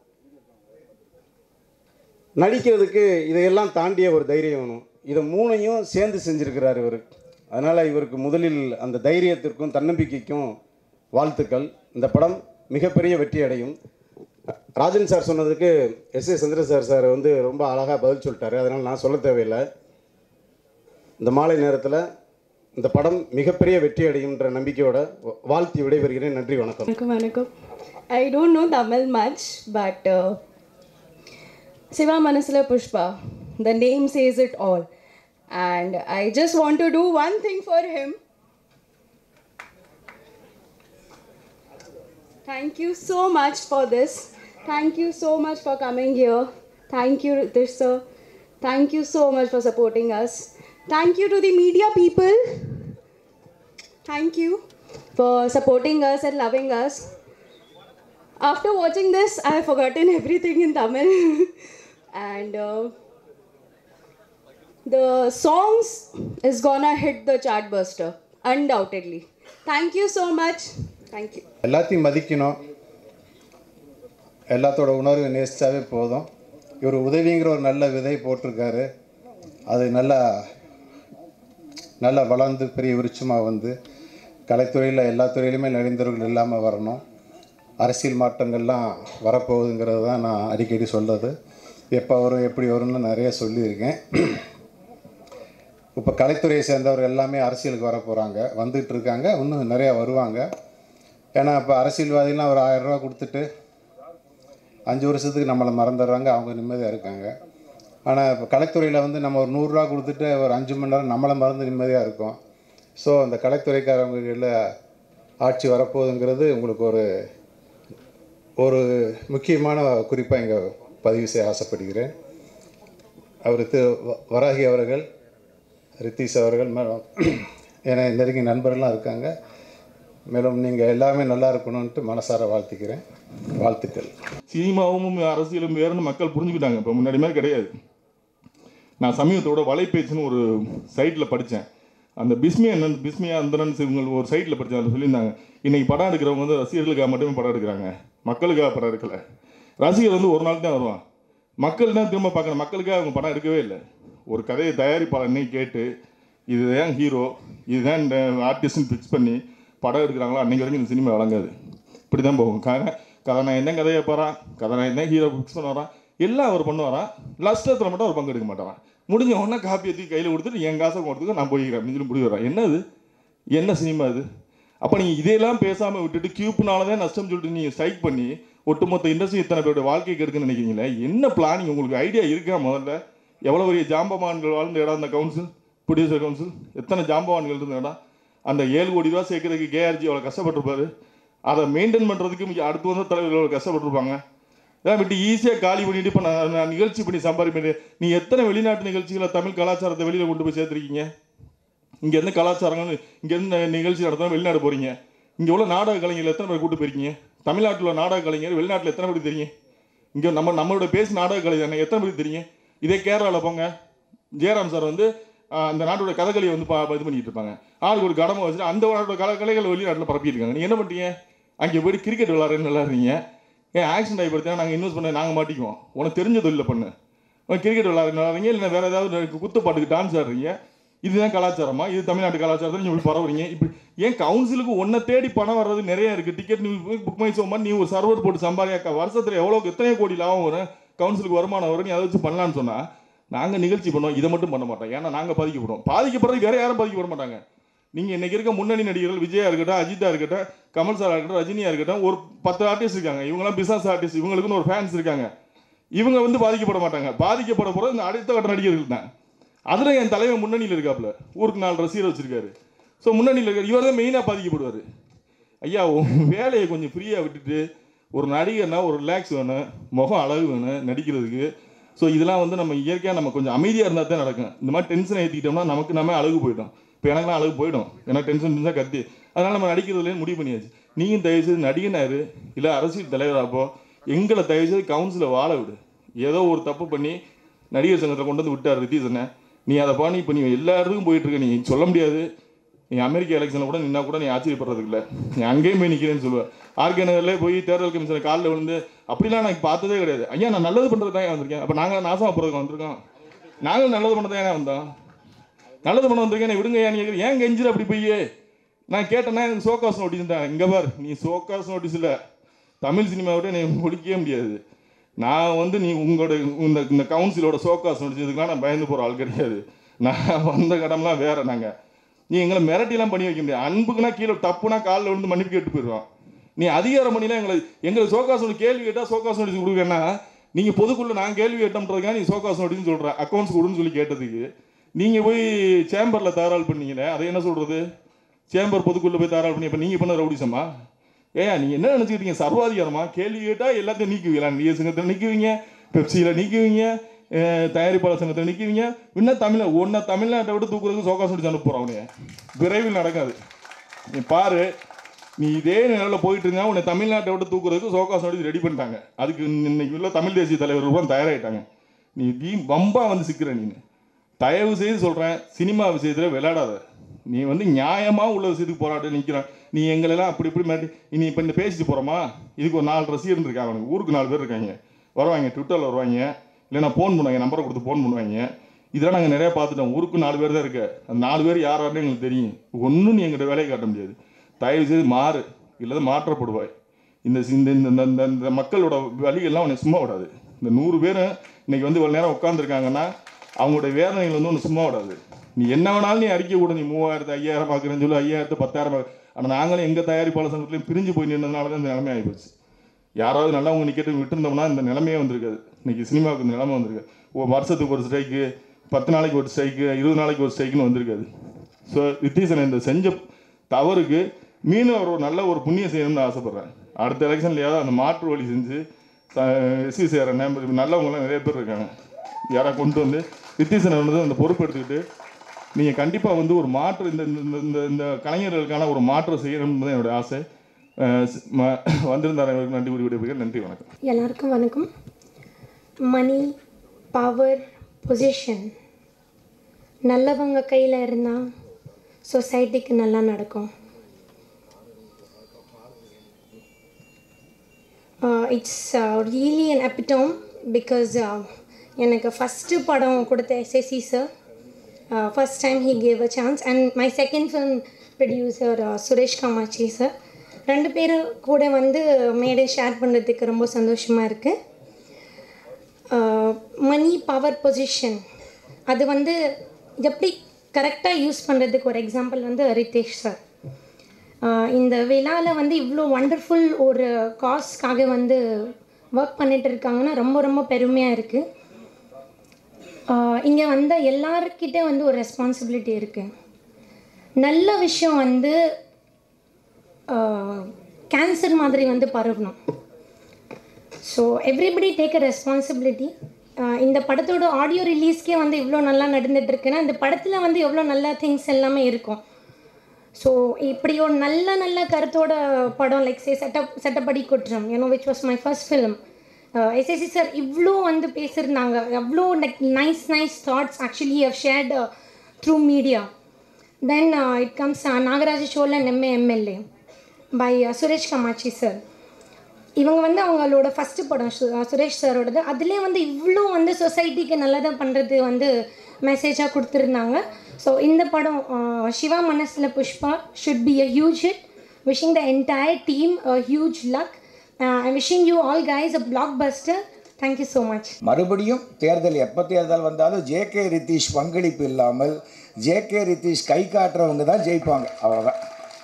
நடிக்கிறதுக்கு இதையெல்லாம் தாண்டிய ஒரு தைரியம் வேணும். இதை மூணையும் சேர்ந்து செஞ்சுருக்கிறார் இவர். அதனால் இவருக்கு முதலில் அந்த தைரியத்திற்கும் தன்னம்பிக்கைக்கும் வாழ்த்துக்கள். இந்த படம் மிகப்பெரிய வெற்றி அடையும். ராஜன் சார் சொன்னதுக்கு S A Chandra sir sir வந்து ரொம்ப அழகாக பதில் சொல்லிட்டாரு, அதனால் நான் சொல்ல தேவையில்லை. இந்த மாலை நேரத்தில் இந்த படம் மிகப்பெரிய வெற்றி அடையும்ன்ற நம்பிக்கையோட வாழ்த்தி விடைபெறுகிறேன். நன்றி, வணக்கம். வணக்கம் வணக்கம். I don't know Tamil much, but uh, Siva Manasula Pushpa, the name says it all. And I just want to do one thing for him. Thank you so much for this. Thank you so much for coming here. Thank you, Ritesh sir. Thank you so much for supporting us. Thank you to the media people. Thank you for supporting us and loving us. After watching this, I have forgotten everything in Tamil. And uh, the songs is gonna hit the chart buster, undoubtedly. Thank you so much. Thank you. எல்லாத்தையும் மதிக்கணும், எல்லாத்தோட உணர்வை நேசித்தாவே போதும். இவர் உதவிங்கிற ஒரு நல்ல விதை போட்டிருக்காரு. அது நல்லா நல்லா வளர்ந்து பெரிய விருட்சமாக வந்து கலைத்துறையில் எல்லா துறையிலுமே நிறைந்தவர்கள் இல்லாமல் வரணும். அரசியல் மாற்றங்கள்லாம் வரப்போகுதுங்கிறது தான் நான் அடிக்கடி சொல்கிறது. எப்போ வரும் எப்படி வரும்னு நிறைய சொல்லியிருக்கேன். இப்போ கலைத்துறையை சேர்ந்தவர்கள் எல்லாமே அரசியலுக்கு வர போகிறாங்க, வந்துட்டு இருக்காங்க, இன்னும் நிறையா வருவாங்க. ஏன்னா இப்போ அரசியல்வாதிலாம் ஒரு ஆயிரம் ரூபா கொடுத்துட்டு அஞ்சு வருஷத்துக்கு நம்மளை மறந்துடுறாங்க, அவங்க நிம்மதியாக இருக்காங்க. ஆனால் இப்போ கலைத்துறையில் வந்து நம்ம ஒரு நூறுரூவா கொடுத்துட்டு ஒரு அஞ்சு மணி நேரம் நம்மளை மறந்து நிம்மதியாக இருக்கும். ஸோ அந்த கலைத்துறைக்காரவங்களில் ஆட்சி வரப்போகுதுங்கிறது உங்களுக்கு ஒரு ஒரு முக்கியமான குறிப்பாக இங்கே பதிவு செய்ய ஆசைப்படுகிறேன். அவர் திரு வராகி அவர்கள், ரித்தீஷ் அவர்கள், மேலும் என நெருங்கிய நண்பர்கள்லாம் இருக்காங்க. மேலும் நீங்கள் எல்லாமே நல்லா இருக்கணும்ன்ட்டு மனசார வாழ்த்துக்கிறேன். வாழ்த்துக்கள். சினிமாவும் அரசியலும் வேறுன்னு மக்கள் புரிஞ்சுக்கிட்டாங்க. இப்போ முன்னாடி மாதிரி கிடையாது. நான் சமீபத்தோட வலைபேச்சுன்னு ஒரு சைட்டில் படித்தேன். அந்த பிஸ்மியா அண்ணன் பிஸ்மியா அந்தனன் இவங்க ஒரு சைட்டில் படித்தேன். அதில் சொல்லியிருந்தாங்க, இன்றைக்கி படம் எடுக்கிறவங்க வந்து ரசிகர்களுக்காக மட்டுமே படம் எடுக்கிறாங்க, மக்களுக்காக படம் எடுக்கலை. ரசிகர் வந்து ஒரு நாள் தான் வருவான், மக்கள் தான் திரும்ப பார்க்கணும். மக்களுக்காக அவங்க படம் எடுக்கவே இல்லை. ஒரு கதையை தயாரிப்பாளனே கேட்டு இதுதான் ஹீரோ, இதுதான் இந்த ஆர்டிஸ்ட்னு ஃபிக்ஸ் பண்ணி படம் எடுக்கிறாங்களோ அன்றைக்கி வரைக்கும் இந்த சினிமா வழங்காது. இப்படி தான் போகும். கதை கதாநாயகன் தான் கதையை போகிறான், கதாநாயகன் தான் ஹீரோ ஃபிக்ஸ் பண்ண வரான், எல்லாம் அவர் பண்ணுவாரான். லாஸ்ட்டத்தில் மட்டும் அவர் பங்கெடுக்க மாட்டாரான். முடிஞ்ச உடனே காப்பி எடுத்து கையில் கொடுத்துட்டு என் காசை கொடுத்துக்க நான் போய்க்கிறேன் அப்படின்னு சொல்லி முடிவு வர்றேன். என்னது என்ன சினிமா இது? அப்போ நீங்கள் இதையெல்லாம் பேசாமல் விட்டுட்டு கியூப்னால தான் நஷ்டம் சொல்லிட்டு நீங்கள் ஸ்ட்ரைக் பண்ணி ஒட்டுமொத்த இண்டஸ்ட்ரி இத்தனை பேருடைய வாழ்க்கை கெடுக்குன்னு நினைக்கிறீங்களே, என்ன பிளானிங்? உங்களுக்கு ஐடியா இருக்கா? முதல்ல எவ்வளோ பெரிய ஜாம்பவான்கள் வாழ்ந்த இடம் அந்த கவுன்சில், ப்ரொடியூசர் கவுன்சில், எத்தனை ஜாம்பவான்கள் இருந்த இடம். அந்த ஏழு கோடி ரூபா சேர்க்கறதுக்கு கேஆர்ஜி அவ்வளோ கஷ்டப்பட்டுருப்பாரு. அதை மெயின்டைன் பண்ணுறதுக்கு அடுத்து வந்த தலைவர்கள் எவ்வளோ கஷ்டப்பட்டுருப்பாங்க. இதான் விட்டு ஈஸியாக காலி பண்ணிட்டு இப்போ நான் நான் நிகழ்ச்சி பண்ணி சம்பாதிப்பேன். நீ எத்தனை வெளிநாட்டு நிகழ்ச்சிகளை தமிழ் கலாச்சாரத்தை வெளியில் கொண்டு போய் சேர்த்துருக்கீங்க? இங்கேருந்து கலாச்சாரங்கள் இங்கேருந்து நிகழ்ச்சி நடத்தினா வெளிநாடு போகிறீங்க. இங்கே உள்ள நாடக கலைஞர்கள் எத்தனை பேர் கூட்டு போயிருக்கீங்க? தமிழ்நாட்டில் உள்ள நாடக கலைஞர் வெளிநாட்டில் எத்தனை பேர் தெரியும்? இங்கே நம்ம நம்மளோட பேசி நாடக கலைஞர் எத்தனை பேர் தெரியும்? இதே கேரளாவில் போங்க, ஜெயராம் சார் வந்து அந்த நாட்டோட கதகளியை வந்து பா இது பண்ணிட்டு இருப்பாங்க. ஆளுக்கு ஒரு கடமை வச்சுட்டு அந்த நாட்டோட கல கலைகளை வெளிநாட்டில் பரப்பியிருக்காங்க. நீங்கள் என்ன பண்ணுறீங்க? அங்கே போய்ட்டு கிரிக்கெட் விளாட்றேன்னு விளாட்றீங்க. ஏன் ஆக்சிடென்ட் ஆகி பார்த்தீங்கன்னா நாங்கள் இன்வெஸ்ட் பண்ண நாங்கள் மாட்டிக்குவோம். உனக்கு தெரிஞ்ச தொழில் பண்ணு. கிரிக்கெட் விளாட்றீங்க விளாட்றீங்க இல்லை வேறு ஏதாவது குத்து பாட்டுக்கு டான்ஸ் ஆடுறீங்க. இதுதான் கலாச்சாரமா? இது தமிழ்நாட்டு கலாச்சாரத்தை நீங்கள் இப்படி பரவுறீங்க. இப்படி ஏன் கவுன்சிலுக்கு ஒன்றை தேடி பணம் வர்றது நிறைய இருக்குது. டிக்கெட் நீ புக் மை ஷோ மாதிரி நீ ஒரு சர்வர் போட்டு சம்பாதிக்க வருஷத்தில் எவ்வளோ எத்தனையோ கோடி லாபம் வரும், கவுன்சிலுக்கு வருமானம் வரும். நீ அதை வச்சு பண்ணலான்னு சொன்னால் நாங்கள் நிகழ்ச்சி பண்ணுவோம், இதை மட்டும் பண்ண மாட்டோம். ஏன்னா நாங்கள் பாதிக்கப்படுவோம். பாதிக்கப்படுறது வேறு யாரும் பாதிக்கப்பட மாட்டாங்க. நீங்கள் இன்றைக்கி இருக்க முன்னணி நடிகர்கள் விஜயா இருக்கட்டும், அஜித்தா இருக்கட்டும், கமல் சாரா இருக்கட்டும், ரஜினியாக இருக்கட்டும், ஒரு பத்து ஆர்டிஸ்ட் இருக்காங்க. இவங்கெல்லாம் பிஸ்னஸ் ஆர்டிஸ்ட், இவங்களுக்குன்னு ஒரு ஃபேன்ஸ் இருக்காங்க. இவங்க வந்து பாதிக்கப்பட மாட்டாங்க. பாதிக்கப்பட போகிறது இந்த அடுத்த கட்ட நடிகர்கள் தான். அதில் என் தலைவர் முன்னணியில் இருக்காப்புல, ஊருக்கு நாலு ரசிகர் வச்சுருக்காரு. ஸோ முன்னணியில் இருக்கார், இவர் தான் மெயினாக பாதிக்கப்படுவார். ஐயா வேலையை கொஞ்சம் ஃப்ரீயாக விட்டுட்டு ஒரு நடிகர்னா ஒரு ரிலாக்ஸ் வேணும், முகம் அழகு வேணும் நடிக்கிறதுக்கு. ஸோ இதெல்லாம் வந்து நம்ம இயற்கையாக நம்ம கொஞ்சம் அமைதியாக இருந்தால் தான் நடக்கும். இந்த மாதிரி டென்ஷனை ஏற்றிக்கிட்டோம்னா நமக்கு நம்ம அழகு போயிடும். இப்போ எனக்குலாம் அழகு போயிடும், ஏன்னா டென்ஷன் டென்ஷனாக கத்தி. அதனால் நம்ம நடிக்கிறதுலேயே முடிவு பண்ணியாச்சு. நீங்கள் தயவுசெய்து நடிகனாரு இல்லை அரசியல் தலைவராப்போ எங்களை தயவுசெய்து கவுன்சிலை வாழ விடு. ஏதோ ஒரு தப்பு பண்ணி நடிகர் சங்கத்தில் கொண்டு வந்து விட்டார் ரித்தீஷ் அண்ணன், நீ அதை பண்ணி இப்போ நீ எல்லா இடத்துக்கும் போயிட்டுருக்க. நீ சொல்ல முடியாது, நீ அமெரிக்கா எலெக்ஷனில் கூட நின்னா கூட நீ ஆச்சரியப்படுறதுக்கு இல்லை, நீ அங்கேயும் போய் நிற்கிறேன்னு சொல்லுவேன். ஆர்கே நகரில் போய் தேர்தல் கமிஷனை காலில் விழுந்து அப்படிலாம் நான் பார்த்ததே கிடையாது. ஐயா நான் நல்லது பண்ணுறது தான் வந்திருக்கேன். அப்போ நாங்கள் நாசமாக போகிறதுக்கு வந்திருக்கோம். நாங்கள் நல்லது பண்ண தான் ஏன் வந்தோம்? நல்லது பண்ண வந்திருக்கேன். நீ விடுங்க, ஏன் கேட்குறேன், ஏன் கெஞ்சிரு அப்படி போய் நான் கேட்டேன்னா எனக்கு சோகாஸ் நோட்டீஸ் தான். இங்கே பார், நீ சோகாஸ் நோட்டீஸ் இல்லை, தமிழ் சினிமாவிட்ட நீ முடிக்கவே முடியாது. நான் வந்து நீ உங்களோட இந்த இந்த கவுன்சிலோட சோகாஸ் நோட்டீஸுக்கெலாம் நான் பயந்து போகிற ஆள் கிடையாது. நான் வந்த கடம்லாம் வேறு. நாங்கள் நீ எங்களை மிரட்டிலாம் பண்ணி வைக்க முடியாது. அன்புக்குன்னா கீழே தப்புனா காலில் விழுந்து மன்னிப்பு கேட்டு போயிடுவோம். நீ அதிகாரம் பண்ணிலாம் எங்களை எங்களுக்கு சோகாஸ் நோட்டீஸ் கேள்வி கேட்டால் சோகாஸ் நோட்டீஸ் கொடுக்கன்னா நீங்கள் பொதுக்குள்ளே நான் கேள்வி கேட்டோம்ன்றதுக்காக நீ சோகாஸ் நோட்டீஸ்னு சொல்கிறேன். அக்கௌண்ட்ஸ் கொடுன்னு சொல்லி கேட்டதுக்கு நீங்கள் போய் சேம்பரில் தாராள் பண்ணீங்களே, அதை என்ன சொல்கிறது? சேம்பர் பொதுக்குள்ளே போய் தாராள் பண்ணி இப்போ நீங்கள் பண்ண ரவுடிசமா? ஏயா நீங்கள் என்ன நினச்சிக்கிட்டீங்க? சர்வாதிகாரமா? கேள்வி கேட்டால் எல்லாத்தையும் நீக்குவீங்களா? நீ சங்கத்தில் நிற்குவீங்க, பெப்சியில் நிற்குவீங்க, தயாரிப்பாளர் சங்கத்தில் நிற்குவீங்க. இன்னும் தமிழை ஒன்றா தமிழ்நாட்டை விட்டு தூக்குறதுக்கு சோகாஸ் நோட்டீஸ் அனுப்புகிறோம். அவனைய விரைவில் நடக்காது. நீ பாரு, நீ இதே நிலையில் போயிட்டு இருந்தால் உன்னை தமிழ்நாட்டை விட்டு தூக்குறதுக்கு சோகாஸ் நோட்டீஸ் ரெடி பண்ணிட்டாங்க. அதுக்கு இன்னைக்கு உள்ள தமிழ் தேசிய தலைவர் கூட தயாராகிட்டாங்க. நீ வீ வம்பா வந்து சிக்கிற. நீ தயவு செய்து சொல்கிறேன், சினிமா விஷயத்தில் விளையாடாத. நீ வந்து நியாயமாக உள்ள விஷயத்துக்கு போராட்ட நிற்கிறான். நீ எங்களெல்லாம் அப்படி இப்படி மாட்டி நீ இப்போ இந்த பேசிட்டு போகிறோமா? இதுக்கு ஒரு நாலு ரசிகர் இருக்காங்க, அவனுக்கு ஊருக்கு நாலு பேர் இருக்காங்க, வருவாங்க, ட்விட்டரில் வருவாங்க, இல்லைன்னா ஃபோன் பண்ணுவாங்க, நம்பரை கொடுத்து ஃபோன் பண்ணுவாங்க. இதெல்லாம் நாங்கள் நிறையா பார்த்துட்டோம். ஊருக்கு நாலு பேர் தான் இருக்கு. அந்த நாலு பேர் யார் யாருன்னு எங்களுக்கு தெரியும். ஒன்றும் நீ எங்கிட்ட வேலையை காட்ட முடியாது. தயவு செய்து மாறு, இல்லை மாற்றப்படுவாய். இந்த இந்த இந்த மக்களோட வழிகள்லாம் உனக்கு சும்மா விடாது. இந்த நூறு பேரை இன்றைக்கி வந்து இவ்வளோ நேரம் உட்காந்துருக்காங்கன்னா அவங்களுடைய வேதனைகள் வந்து ஒன்று சும்மா விடாது. நீ என்ன வேணாலும் நீ அறிக்கை கூட, நீ மூவாயிரத்து ஐயாயிரம் பார்க்குறேன்னு சொல்லி ஐயாயிரத்து பத்தாயிரம் பார்க்க. ஆனால் நாங்களும் எங்கள் தயாரிப்பாளர் சங்கத்துலேயும் பிரிஞ்சு போய் நின்றதுனால தான் இந்த நிலைமை ஆகிப்போச்சு. யாராவது நல்லா அவங்க நிற்கிறது விட்டுருந்தோம்னா இந்த நிலைமையே வந்திருக்காது. இன்றைக்கி சினிமாவுக்கு இந்த நிலைமை வந்திருக்காது. ஒரு வருஷத்துக்கு ஒரு ஸ்ட்ரைக்கு, பத்து நாளைக்கு ஒரு ஸ்ட்ரைக்கு, இருபது நாளைக்கு ஒரு ஸ்ட்ரைக்குன்னு வந்திருக்காது. ஸோ வித்தீசன் இந்த செஞ்ச தவறுக்கு மீண்டும் அவர் ஒரு நல்ல ஒரு புண்ணியம் செய்யணும்னு ஆசைப்பட்றேன். அடுத்த எலெக்ஷன்லையாவது அந்த மாற்று வழி செஞ்சு எஸ்சி சேர நல்லவங்களாம் நிறைய பேர் இருக்காங்க, யாராக கொண்டு வந்து வித்தீசனை வந்து அந்த பொறுப்பு எடுத்துக்கிட்டு நீங்கள் கண்டிப்பாக வந்து ஒரு மாற்று இந்த இந்த இந்த கலைஞர்களுக்கான ஒரு மாற்றம் செய்யணும்னு தான் என்னுடைய ஆசை. வந்திருந்தார் நன்றி கூறி நன்றி, வணக்கம். எல்லாருக்கும் வணக்கம். மணி, பவர், பொசிஷன் நல்லவங்க கையில் இருந்தால் சொசைட்டிக்கு நல்லா நடக்கும். It's really an epitome because எனக்கு ஃபஸ்ட்டு படம் கொடுத்த SSC sir, first time he gave a chance. And my second film producer Suresh Kamatchi sir, ரெண்டு பேரும் கூட வந்து மேடை ஷேர் பண்ணுறதுக்கு ரொம்ப சந்தோஷமாக இருக்குது. மணி, பவர், பொசிஷன் அது வந்து எப்படி கரெக்டாக யூஸ் பண்ணுறதுக்கு ஒரு எக்ஸாம்பிள் வந்து ரித்தேஷ் சார். இந்த விழாவில் வந்து இவ்வளோ வண்டர்ஃபுல் ஒரு காஸ்க்காக வந்து ஒர்க் பண்ணிகிட்டு இருக்காங்கன்னா ரொம்ப ரொம்ப பெருமையாக இருக்குது. இங்கே வந்த எல்லாருக்கிட்டே வந்து ஒரு ரெஸ்பான்சிபிலிட்டி இருக்குது. நல்ல விஷயம் வந்து கேன்சர் மாதிரி வந்து பரவணும். So everybody take a responsibility. இந்த படத்தோட ஆடியோ ரிலீஸ்க்கே வந்து இவ்வளோ நல்லா நடந்துகிட்ருக்குன்னா இந்த படத்தில் வந்து எவ்வளோ நல்ல திங்ஸ் எல்லாமே இருக்கும். ஸோ இப்படி ஒரு நல்ல நல்ல கருத்தோட படம் லைக் சே செட்டப் செட்டப்படி குற்றம், you know which was my first film. SSC sir இவ்வளோ வந்து பேசியிருந்தாங்க, எவ்வளோ like nice nice thoughts actually have shared through media. Then it comes Nagaraja Cholan MA MLA by Suresh Kamatchi sir. இவங்க வந்து அவங்களோட ஃபஸ்ட்டு படம் சுரேஷ் சாரோடது, அதுலேயே வந்து இவ்வளோ வந்து சொசைட்டிக்கு நல்லதாக பண்ணுறது வந்து மெசேஜாக கொடுத்துருந்தாங்க. ஸோ இந்த படம் சிவா மனசுல Pushpa should be a huge hit. Wishing the entire team a huge luck. I wishing you all guys a blockbuster. Thank you so much. மறுபடியும் தேர்தல் எப்போ தேர்தல் வந்தாலும் ஜே கே ரித்தீஷ் பங்களிப்பு இல்லாமல் ஜே கே ரித்தீஷ் கை காட்டுறவங்க தான் ஜெயிப்பாங்க, அவ்வளோதான்.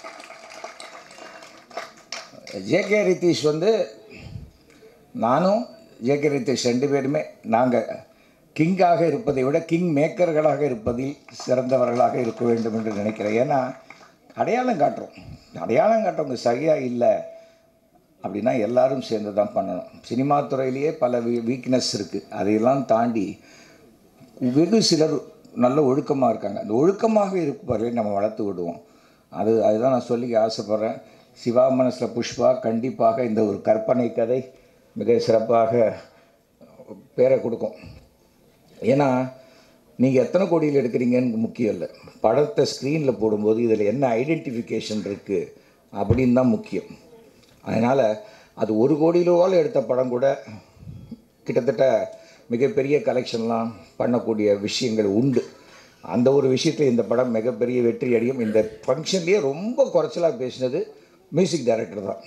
ஜே கே ரித்தீஷ் வந்து நானும் ஜே கே ரித்தீஷ் ரெண்டு பேருமே நாங்கள் கிங்காக இருப்பதை விட கிங் மேக்கர்களாக இருப்பதில் சிறந்தவர்களாக இருக்க வேண்டும் என்று நினைக்கிறேன். ஏன்னா அடையாளம் காட்டுறோம், அடையாளம் காட்டுறவங்க சரியாக இல்லை அப்படின்னா எல்லாரும் சேர்ந்து தான் பண்ணணும். சினிமா துறையிலேயே பல வீ வீக்னஸ் இருக்குது, அதையெல்லாம் தாண்டி வெகு சிலர் நல்ல ஒழுக்கமாக இருக்காங்க. அந்த ஒழுக்கமாக இருப்பவரை நம்ம வளர்த்து விடுவோம். அது அதுதான் நான் சொல்லிக்க ஆசைப்பட்றேன். சிவா மனசுல புஷ்பா கண்டிப்பாக இந்த ஒரு கற்பனை கதை மிக சிறப்பாக பேரை கொடுக்கும். ஏன்னா நீங்கள் எத்தனை கோடியில் எடுக்கிறீங்கன்னு முக்கியம் இல்லை, படத்தை ஸ்க்ரீனில் போடும்போது இதில் என்ன ஐடென்டிஃபிகேஷன் இருக்குது அப்படின்னு தான் முக்கியம். அதனால் அது ஒரு கோடி ரூபாவில் எடுத்த படம் கூட கிட்டத்தட்ட மிகப்பெரிய கலெக்ஷன்லாம் பண்ணக்கூடிய விஷயங்கள் உண்டு. அந்த ஒரு விஷயத்தில் இந்த படம் மிகப்பெரிய வெற்றி அடையும். இந்த ஃபங்க்ஷன்லேயே ரொம்ப குறைச்சலாக பேசினது மியூசிக் டைரக்டர் தான்.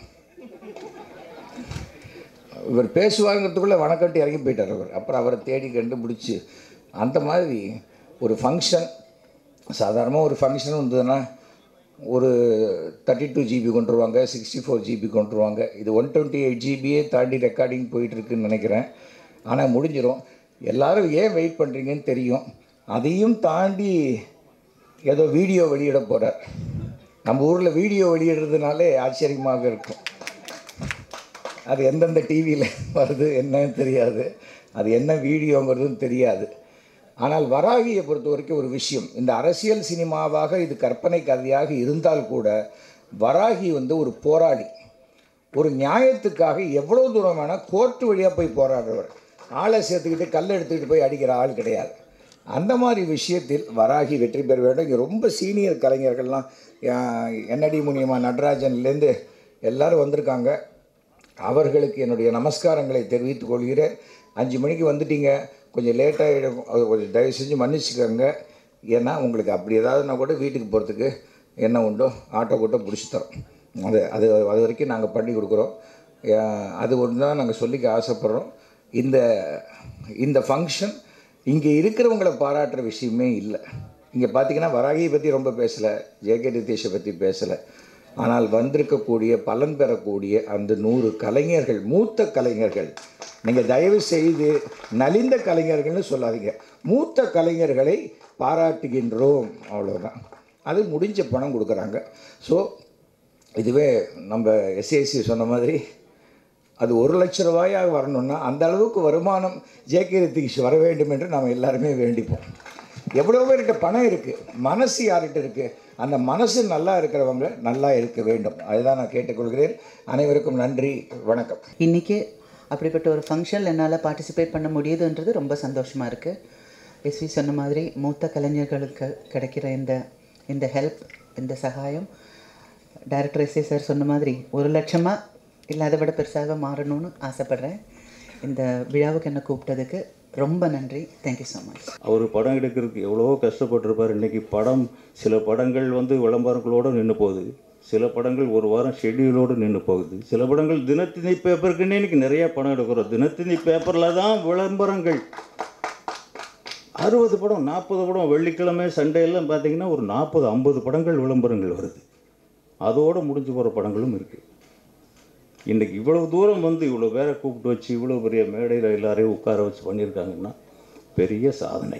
இவர் பேசுவாங்கிறதுக்குள்ளே வணக்கட்டு இறங்கி போயிட்டார் அவர். அப்புறம் அவரை தேடி கண்டுபிடிச்சி அந்த மாதிரி ஒரு ஃபங்க்ஷன், சாதாரணமாக ஒரு ஃபங்க்ஷன் வந்ததுன்னா ஒரு தேர்ட்டி டூ ஜிபி கொண்டுருவாங்க, சிக்ஸ்டி ஃபோர் ஜிபி கொண்டுருவாங்க. இது ஒன் டுவெண்ட்டி எயிட் ஜிபியே தாண்டி ரெக்கார்டிங் போயிட்டுருக்குன்னு நினைக்கிறேன். ஆனால் முடிஞ்சிடும். எல்லோரும் ஏன் வெயிட் பண்ணுறீங்கன்னு தெரியும். அதையும் தாண்டி ஏதோ வீடியோ வெளியிட போகிறார். நம்ம ஊரில் வீடியோ வெளியிடுறதுனாலே ஆச்சரியமாக இருக்கும். அது எந்தெந்த டிவியில் வருது என்னன்னு தெரியாது, அது என்ன வீடியோங்கிறதும் தெரியாது. ஆனால் வராகியை பொறுத்த வரைக்கும் ஒரு விஷயம், இந்த அரசியல் சினிமாவாக இது கற்பனை கதையாக இருந்தால் கூட வராகி வந்து ஒரு போராளி. ஒரு நியாயத்துக்காக எவ்வளோ தூரம் வேணால் கோர்ட்டு வழியாக போய் போராடுறவர். ஆளை சேர்த்துக்கிட்டு கல் எடுத்துக்கிட்டு போய் அடிக்கிற ஆள் கிடையாது. அந்த மாதிரி விஷயத்தில் வராகி வெற்றி பெற வேண்டும். இங்கே ரொம்ப சீனியர் கலைஞர்கள்லாம் என்னடி முனியம்மா நடராஜன்லேருந்து எல்லோரும் வந்திருக்காங்க. அவர்களுக்கு என்னுடைய நமஸ்காரங்களை தெரிவித்துக் கொள்கிறேன். அஞ்சு மணிக்கு வந்துட்டீங்க, கொஞ்சம் லேட்டாகிடும், கொஞ்சம் தயவு செஞ்சு மன்னிச்சுக்கோங்க. ஏன்னா உங்களுக்கு அப்படி ஏதாவதுனா கூட வீட்டுக்கு போகிறதுக்கு என்ன உண்டோ ஆட்டோ கூட்டோ பிடிச்சி தரோம். அது அது அது வரைக்கும் நாங்கள் பண்ணி கொடுக்குறோம். அது ஒன்று தான் நாங்கள் சொல்லிக்க ஆசைப்பட்றோம். இந்த இந்த ஃபங்க்ஷன் இங்கே இருக்கிறவங்கள பாராட்டுற விஷயமே இல்லை. இங்கே பார்த்தீங்கன்னா வராகியை பற்றி ரொம்ப பேசலை, ஜேகே நிதேஷை பற்றி பேசலை. ஆனால் வந்திருக்கக்கூடிய பலன் பெறக்கூடிய அந்த நூறு கலைஞர்கள், மூத்த கலைஞர்கள், நீங்கள் தயவு செய்து நலிந்த கலைஞர்கள்னு சொல்லாதீங்க, மூத்த கலைஞர்களை பாராட்டுகின்றோம், அவ்வளோதான். அது முடிஞ்ச பணம் கொடுக்குறாங்க. ஸோ இதுவே நம்ம எஸ்ஏசி சொன்ன மாதிரி அது ஒரு லட்ச ரூபாயாக வரணும்னா அந்த அளவுக்கு வருமானம் ஜேகே நிதேஷ் வர வேண்டும் என்று நாம் எல்லாருமே வேண்டிப்போம். எவ்வளோ பேர்கிட்ட பணம் இருக்குது, மனசு யார்கிட்ட இருக்குது, அந்த மனசு நல்லா இருக்கிறவங்க நல்லா இருக்க வேண்டும். அதுதான் நான் கேட்டுக்கொள்கிறேன். அனைவருக்கும் நன்றி, வணக்கம். இன்றைக்கி அப்படிப்பட்ட ஒரு ஃபங்க்ஷனில் என்னால் பார்ட்டிசிபேட் பண்ண முடியுதுன்றது ரொம்ப சந்தோஷமாக இருக்குது. எஸ்வி சொன்ன மாதிரி மூத்த கலைஞர்களுக்கு கிடைக்கிற இந்த இந்த ஹெல்ப், இந்த சகாயம், டைரக்டர் எஸ்ஏ சார் சொன்ன மாதிரி ஒரு லட்சமாக இல்லை அதை விட பெருசாக மாறணும்னு ஆசைப்பட்றேன். இந்த விழாவுக்கு என்னை கூப்பிட்டதுக்கு ரொம்ப நன்றி. Thank you so much. அவர் படம் எடுக்கிறதுக்கு எவ்வளோ கஷ்டப்பட்டிருப்பார். இன்றைக்கி படம், சில படங்கள் வந்து விளம்பரங்களோடு நின்று போகுது, சில படங்கள் ஒரு வாரம் ஷெட்யூலோடு நின்று போகுது, சில படங்கள் தினத்தந்தி பேப்பருக்குன்னு இன்றைக்கி நிறையா படம் எடுக்கிறோம். தினத்தந்தி பேப்பரில் தான் விளம்பரங்கள். அறுபது படம், நாற்பது படம், வெள்ளிக்கிழமை சண்டேலாம் பார்த்திங்கன்னா ஒரு நாற்பது ஐம்பது படங்கள் விளம்பரங்கள் வருது. அதோடு முடிஞ்சு போகிற படங்களும் இருக்குது. இன்றைக்கி இவ்வளோ தூரம் வந்து இவ்வளோ பேரை கூப்பிட்டு வச்சு இவ்வளோ பெரிய மேடையில் எல்லாரையும் உட்கார வச்சு பண்ணியிருக்காங்கன்னா பெரிய சாதனை.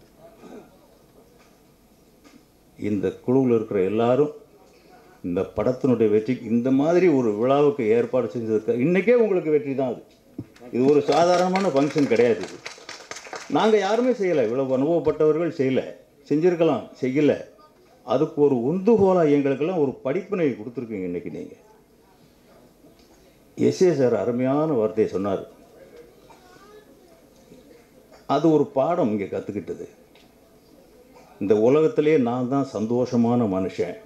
இந்த குழுவில் இருக்கிற எல்லாரும் இந்த படத்தினுடைய வெற்றி, இந்த மாதிரி ஒரு விழாவுக்கு ஏற்பாடு செஞ்சதுக்கு இன்றைக்கே உங்களுக்கு வெற்றி தான். அது இது ஒரு சாதாரணமான ஃபங்க்ஷன் கிடையாது. இது நாங்கள் யாருமே செய்யலை, இவ்வளோ அனுபவப்பட்டவர்கள் செய்யலை, செஞ்சுருக்கலாம், செய்யலை. அதுக்கு ஒரு உந்துகோலாக எங்களுக்கெல்லாம் ஒரு படிப்பினை கொடுத்துருக்கீங்க இன்றைக்கி நீங்கள். எஸ்ஏ சார் அருமையான வார்த்தையை சொன்னார். அது ஒரு பாடம் இங்கே கற்றுக்கிட்டது. இந்த உலகத்திலே நான் தான் சந்தோஷமான மனுஷன்.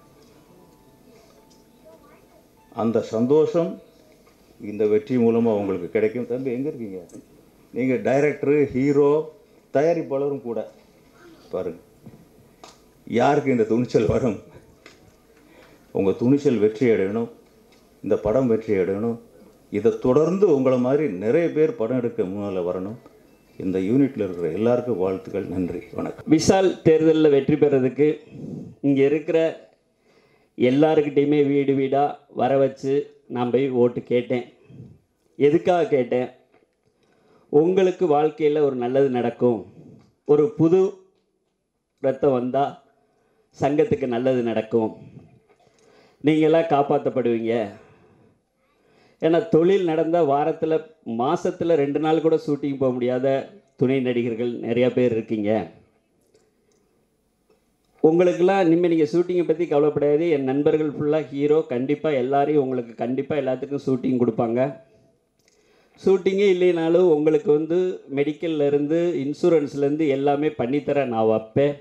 அந்த சந்தோஷம் இந்த வெற்றி மூலமாக உங்களுக்கு கிடைக்கும். தம்பி எங்கே இருக்கீங்க? நீங்கள் டைரக்டரு, ஹீரோ, தயாரிப்பாளரும் கூட. பாருங்கள் யாருக்கு இந்த துணிச்சல் வரும். உங்கள் துணிச்சல் வெற்றி அடையணும், இந்த படம் வெற்றி அடையணும். இதை தொடர்ந்து உங்களை மாதிரி நிறைய பேர் படம் எடுக்க முன்னால் வரணும். இந்த யூனிட்டில் இருக்கிற எல்லாருக்கும் வாழ்த்துக்கள். நன்றி, வணக்கம். விஷால் தேர்தலில் வெற்றி பெறதுக்கு இங்கே இருக்கிற எல்லாருக்கிட்டையுமே வீடு வீடாக வர வச்சு நான் போய் ஓட்டு கேட்டேன். எதுக்காக கேட்டேன்? உங்களுக்கு வாழ்க்கையில் ஒரு நல்லது நடக்கும், ஒரு புது ரத்தம் வந்தால் சங்கத்துக்கு நல்லது நடக்கும், நீங்களாம் காப்பாற்றப்படுவீங்க. ஏன்னா தொழில் நடந்தால் வாரத்தில் மாதத்தில் ரெண்டு நாள் கூட ஷூட்டிங் போக முடியாத துணை நடிகர்கள் நிறையா பேர் இருக்கீங்க. உங்களுக்கெல்லாம் இனிமேல் நீங்கள் ஷூட்டிங்கை பற்றி கவலைப்படாது. என் நண்பர்கள் ஃபுல்லாக ஹீரோ, கண்டிப்பாக எல்லாரையும் உங்களுக்கு கண்டிப்பாக எல்லாத்துக்கும் ஷூட்டிங் கொடுப்பாங்க. ஷூட்டிங்கே இல்லைனாலும் உங்களுக்கு வந்து மெடிக்கல்லேருந்து இன்சூரன்ஸ்லேருந்து எல்லாமே பண்ணித்தர நான் வைப்பேன்.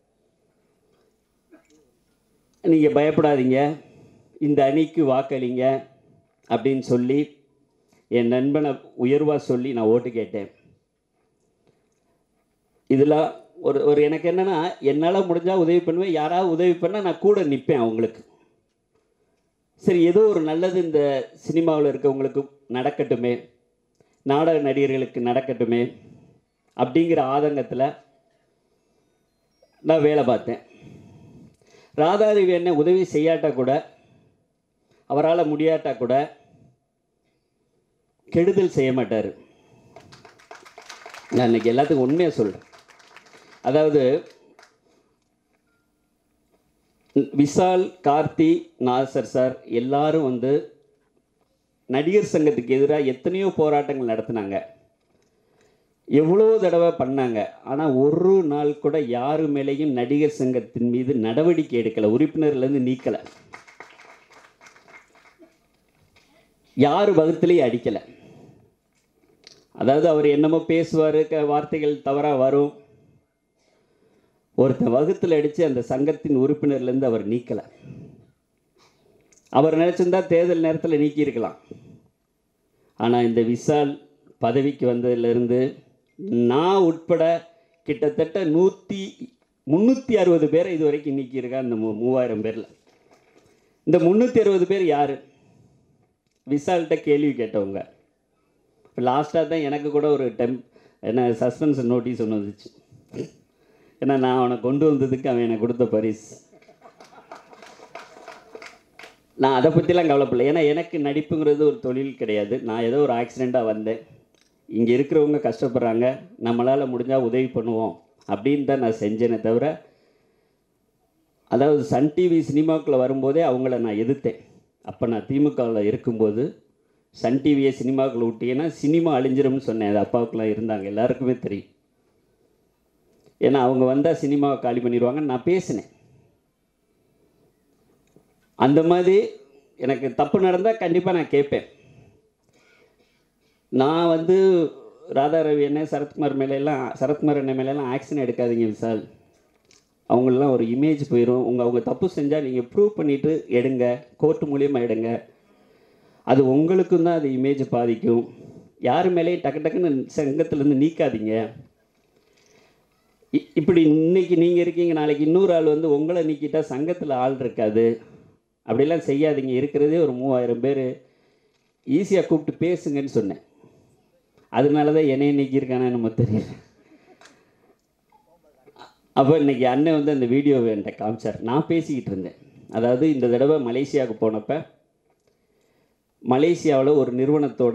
நீங்கள் பயப்படாதீங்க, இந்த அணிக்கு வாக்களிங்க அப்படின்னு சொல்லி என் நண்பனை உயர்வாக சொல்லி நான் ஓட்டு கேட்டேன். இதில் ஒரு ஒரு எனக்கு என்னென்னா, என்னால் முடிஞ்சால் உதவி பண்ணுவேன், யாராவது உதவி பண்ணால் நான் கூட நிற்பேன் அவங்களுக்கு. சரி, ஏதோ ஒரு நல்லது இந்த சினிமாவில் இருக்கவங்களுக்கு நடக்கட்டுமே, நாடக நடிகர்களுக்கு நடக்கட்டுமே அப்படிங்கிற ஆதங்கத்தில் நான் வேலை பார்த்தேன். ராதாதேவி என்ன உதவி செய்யாட்டா கூட, அவரால் முடியாட்டா கூட கெடுதல் செய்ய மாட்டார். நான் இன்றைக்கி எல்லாத்துக்கும் உண்மையாக சொல்கிறேன். அதாவது விஷால், கார்த்தி, நாசர் சார் எல்லாரும் வந்து நடிகர் சங்கத்துக்கு எதிராக எத்தனையோ போராட்டங்கள் நடத்தினாங்க, எவ்வளோ தடவை பண்ணாங்க. ஆனால் ஒரு நாள் கூட யாரு மேலேயும் நடிகர் சங்கத்தின் மீது நடவடிக்கை எடுக்கலை, உறுப்பினர்லேருந்து நீக்கலை, யார் வகுத்துலேயும் அடிக்கலை. அதாவது அவர் என்னமோ பேசுவார், க வார்த்தைகள் தவறாக வரும், ஒருத்தன் வகுத்தில் அடித்து அந்த சங்கத்தின் உறுப்பினர்லேருந்து அவர் நீக்கலை. அவர் நினச்சிருந்தா தேர்தல் நேரத்தில் நீக்கியிருக்கலாம். ஆனால் இந்த விஷால் பதவிக்கு வந்ததிலிருந்து நான் உட்பட கிட்டத்தட்ட நூற்றி முந்நூற்றி அறுபது பேரை இது வரைக்கும் நீக்கியிருக்கா. இந்த மூ மூவாயிரம் பேரில் இந்த முந்நூற்றி அறுபது பேர் யார்? விஷால்கிட்ட கேள்வி கேட்டவங்க. இப்போ லாஸ்ட்டாக தான் எனக்கு கூட ஒரு டெம் ஏன்னா சஸ்பென்ஸ் நோட்டீஸ் ஒன்று வந்துச்சு. ஏன்னா நான் அவனை கொண்டு வந்ததுக்கு அவன் எனக்கு கொடுத்த பரிசு. நான் அதை பற்றிலாம் கவலைப்படல. ஏன்னா எனக்கு நடிப்புங்கிறது ஒரு தொழில் கிடையாது. நான் ஏதோ ஒரு ஆக்சிடெண்ட்டாக வந்தேன், இங்கே இருக்கிறவங்க கஷ்டப்படுறாங்க, நம்மளால் முடிஞ்சால் உதவி பண்ணுவோம் அப்படின்னு தான் நான் செஞ்சேனே தவிர, அதாவது சன் டிவி சினிமாவுக்குள்ளே வரும்போதே அவங்கள நான் எதிர்த்தேன். அப்போ நான் திமுகவில் இருக்கும்போது சன் டிவியை சினிமாவுக்குள்ளே விட்டீங்கன்னா சினிமா அழிஞ்சிரும்னு சொன்னேன். அது அப்பாவுக்குலாம் இருந்தாங்க, எல்லாருக்குமே தெரியும். ஏன்னா அவங்க வந்தால் சினிமாவை காலி பண்ணிடுவாங்கன்னு நான் பேசினேன். அந்த மாதிரி எனக்கு தப்பு நடந்தால் கண்டிப்பாக நான் கேட்பேன். நான் வந்து ராதா ரவி என்ன சரத்குமார் மேலெல்லாம் சரத்குமார் என்ன மேலெல்லாம் ஆக்ஷன் எடுக்காதீங்க விசால், அவங்களெலாம் ஒரு இமேஜ் போயிடும். உங்கள் அவங்க தப்பு செஞ்சால் நீங்கள் ப்ரூவ் பண்ணிவிட்டு எடுங்க, கோர்ட்டு மூலியமாக எடுங்க. அது உங்களுக்கும் தான் அது இமேஜ் பாதிக்கும். யார் மேலேயும் டக்கு டக்குன்னு சங்கத்துலேருந்து நீக்காதீங்க. இப்படி இன்றைக்கி நீங்கள் இருக்கீங்க, நாளைக்கு இன்னொரு ஆள் வந்து உங்களை நீக்கிட்டால் சங்கத்தில் ஆள் இருக்காது. அப்படிலாம் செய்யாதீங்க. இருக்கிறதே ஒரு மூவாயிரம் பேர், ஈஸியாக கூப்பிட்டு பேசுங்கன்னு சொன்னேன். அதனால தான் என்னையை நீக்கியிருக்கானே நம்ம தெரியல. அப்போ இன்றைக்கி அண்ணன் வந்து அந்த வீடியோவை என்கிட்ட காமிச்சார். நான் பேசிக்கிட்டு இருந்தேன். அதாவது இந்த தடவை மலேசியாவுக்கு போனப்போ மலேசியாவில் ஒரு நிறுவனத்தோட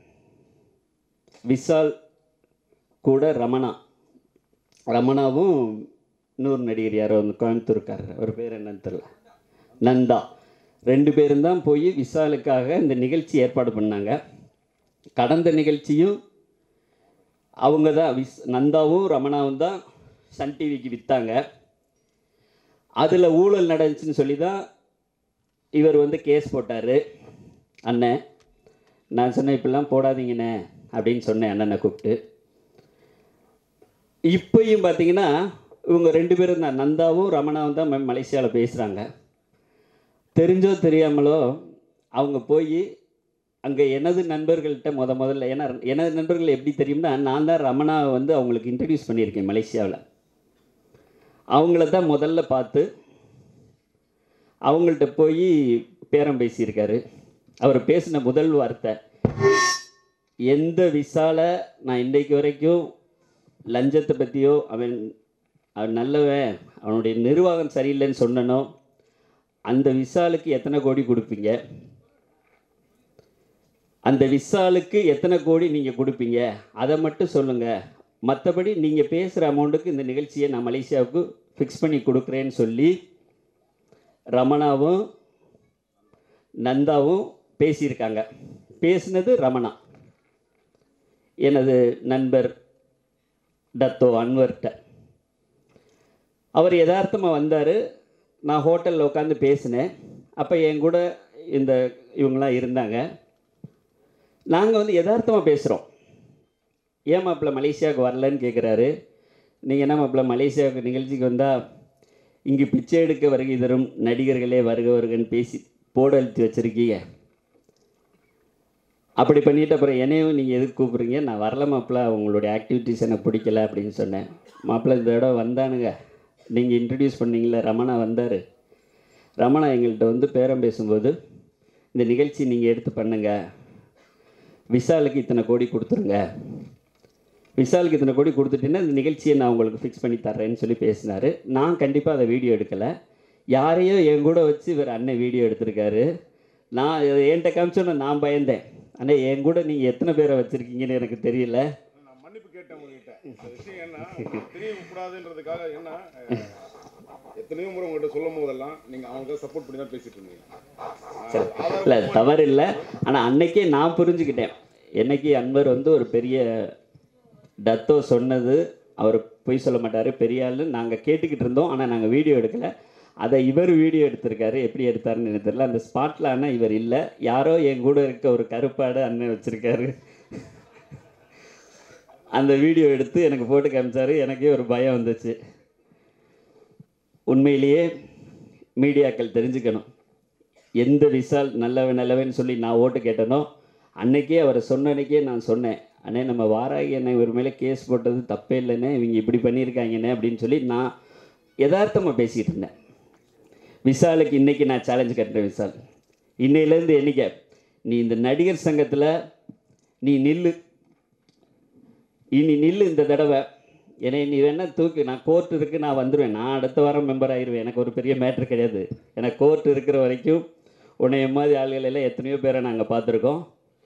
விசால் கூட ரமணா ரமணாவும் இன்னொரு நடிகர் யாரோ வந்து கோயம்புத்தூர்காரர், ஒரு பேர் என்னன்னு தெரியல, நந்தா, ரெண்டு பேரும் தான் போய் விசாலுக்காக இந்த நிகழ்ச்சி ஏற்பாடு பண்ணாங்க. கடந்த நிகழ்ச்சியும் அவங்க தான், விஸ் நந்தாவும் ரமணாவும் தான் சன் டிவிக்கு விற்றாங்க. அதில் ஊழல் நடந்துச்சுன்னு சொல்லி தான் இவர் வந்து கேஸ் போட்டார் அண்ணன். நான் சொன்னேன் இப்படிலாம் போடாதீங்கண்ணே அப்படின்னு சொன்னேன் அண்ணனை கூப்பிட்டு. இப்போயும் பார்த்தீங்கன்னா இவங்க ரெண்டு பேரும் தான், நந்தாவும் ரமணாவும் தான் மலேசியாவில் பேசுகிறாங்க. தெரிஞ்சோ தெரியாமலோ அவங்க போய் அங்கே எனது நண்பர்கள்ட்ட முத முதல்ல, ஏன்னா எனது நண்பர்கள் எப்படி தெரியும்னா, நான் தான் ரமணாவை வந்து அவங்களுக்கு இன்ட்ரடியூஸ் பண்ணியிருக்கேன் மலேசியாவில். அவங்கள தான் முதல்ல பார்த்து அவங்கள்ட்ட போய் பேரம் பேசியிருக்காரு. அவர் பேசின முதல் வார்த்தை, எந்த விசாலை நான் இன்றைக்கு வரைக்கும் லஞ்சத்தை பற்றியோ அவன் அவன் நல்லவன் அவனுடைய நிர்வாகம் சரியில்லைன்னு சொன்னனோ அந்த விசாலுக்கு எத்தனை கோடி கொடுப்பீங்க, அந்த விசாலுக்கு எத்தனை கோடி நீங்கள் கொடுப்பீங்க, அதை மட்டும் சொல்லுங்கள். மற்றபடி நீங்கள் பேசுகிற அமௌண்ட்டுக்கு இந்த நிகழ்ச்சியை நான் மலேசியாவுக்கு ஃபிக்ஸ் பண்ணி கொடுக்குறேன்னு சொல்லி ரமணாவும் நந்தாவும் பேசியிருக்காங்க. பேசினது ரமணா, எனது நண்பர் டத்தோ அன்வர்கிட்ட. அவர் யதார்த்தமாக வந்தார். நான் ஹோட்டலில் உட்காந்து பேசினேன். அப்போ என் கூட இந்த இவங்களாம் இருந்தாங்க. நாங்கள் வந்து யதார்த்தமாக பேசுகிறோம். ஏன் மாப்பிள்ள மலேசியாவுக்கு வரலன்னு கேட்குறாரு. நீங்கள் என்ன மாப்பிள்ள மலேசியாவுக்கு நிகழ்ச்சிக்கு வந்தால் இங்கே பிச்சை எடுக்க வருகை தரும் நடிகர்களே வருக வருகன்னு பேசி போட அழுத்தி வச்சுருக்கீங்க. அப்படி பண்ணிவிட்டு அப்புறம் என்னையும் நீங்கள் எதுக்கு கூப்பிட்றீங்க, நான் வரல மாப்பிள்ள, உங்களுடைய ஆக்டிவிட்டீஸ் எனக்கு பிடிக்கல அப்படின்னு சொன்னேன். மாப்பிள்ள இந்த இடம் வந்தானுங்க, நீங்கள் இன்ட்ரடியூஸ் பண்ணீங்களே, ரமணா வந்தார். ரமணா எங்கள்கிட்ட வந்து பேரம் பேசும்போது இந்த நிகழ்ச்சி நீங்கள் எடுத்து பண்ணுங்கள், விசாலுக்கு இத்தனை கோடி கொடுத்துருங்க, விசாலுக்கு இத்தனை கோடி கொடுத்துட்டீங்கன்னா இந்த நிகழ்ச்சியை நான் உங்களுக்கு ஃபிக்ஸ் பண்ணி தர்றேன்னு சொல்லி பேசினார். நான் கண்டிப்பாக அதை வீடியோ எடுக்கலை. யாரையோ என் கூட வச்சு இவர் அண்ணன் வீடியோ எடுத்திருக்காரு. நான் என்கிட்ட காமிச்சோன்னு நான் பயந்தேன். ஆனால் என் கூட நீங்கள் எத்தனை பேரை வச்சுருக்கீங்கன்னு எனக்கு தெரியல. நான் மன்னிப்பு கேட்டேன் உங்ககிட்ட. இந்த விஷயம் என்ன தெரியக்கூடாதுன்றதுக்காக, என்ன எத்தனையோ முறை உங்கள்கிட்ட சொல்லும் போதெல்லாம் நீங்கள் அவங்க சப்போர்ட் பண்ணி தான் பேசிட்டு இருந்தீங்க. சரி, இல்லை தவறு இல்லை. ஆனால் அன்னைக்கே நான் புரிஞ்சுக்கிட்டேன். என்னைக்கு அன்வர் வந்து ஒரு பெரிய டத்தோ சொன்னது, அவர் பொய் சொல்ல மாட்டார், பெரிய ஆள், நாங்கள் கேட்டுக்கிட்டு இருந்தோம். ஆனால் நாங்கள் வீடியோ எடுக்கலை. அதை இவர் வீடியோ எடுத்திருக்காரு. எப்படி எடுத்தாருன்னு எனக்கு தெரியல. அந்த ஸ்பாட்டில் ஆனால் இவர் இல்லை, யாரோ என் கூட இருக்க ஒரு கருப்பாடு அண்ணன் வச்சுருக்காரு. அந்த வீடியோ எடுத்து எனக்கு போட்டு காமிச்சார். எனக்கே ஒரு பயம் வந்துச்சு. உண்மையிலேயே மீடியாக்கள் தெரிஞ்சுக்கணும், எந்த விசால் நல்லவன் நல்லவன்னு சொல்லி நான் ஓட்டு கேட்டனோ அன்னைக்கே அவரை சொன்ன அன்னைக்கே நான் சொன்னேன், அண்ணே நம்ம வாராகி அண்ணன் இவர் மேலே கேஸ் போட்டது தப்பே இல்லைண்ணே, இவங்க இப்படி பண்ணியிருக்காங்கண்ணே அப்படின்னு சொல்லி நான் யதார்த்தமாக பேசிகிட்டு இருந்தேன். விசாலுக்கு இன்றைக்கி நான் சேலஞ்சு கட்டுறேன். விசால், இன்னையிலேருந்து என்னைக்க நீ இந்த நடிகர் சங்கத்தில் நீ நில்லு, இனி நில்லு இந்த தடவை, என்னை நீ வேணா தூக்கு, நான் கோர்ட் இருக்குது நான் வந்துடுவேன், நான் அடுத்த வாரம் மெம்பர் ஆயிடுவேன், எனக்கு ஒரு பெரிய மேட்ரு கிடையாது, எனக்கு கோர்ட் இருக்கிற வரைக்கும் உன்னை மாதிரி ஆளுகள் எல்லாம் எத்தனையோ பேரை நாங்கள் பார்த்துருக்கோம்.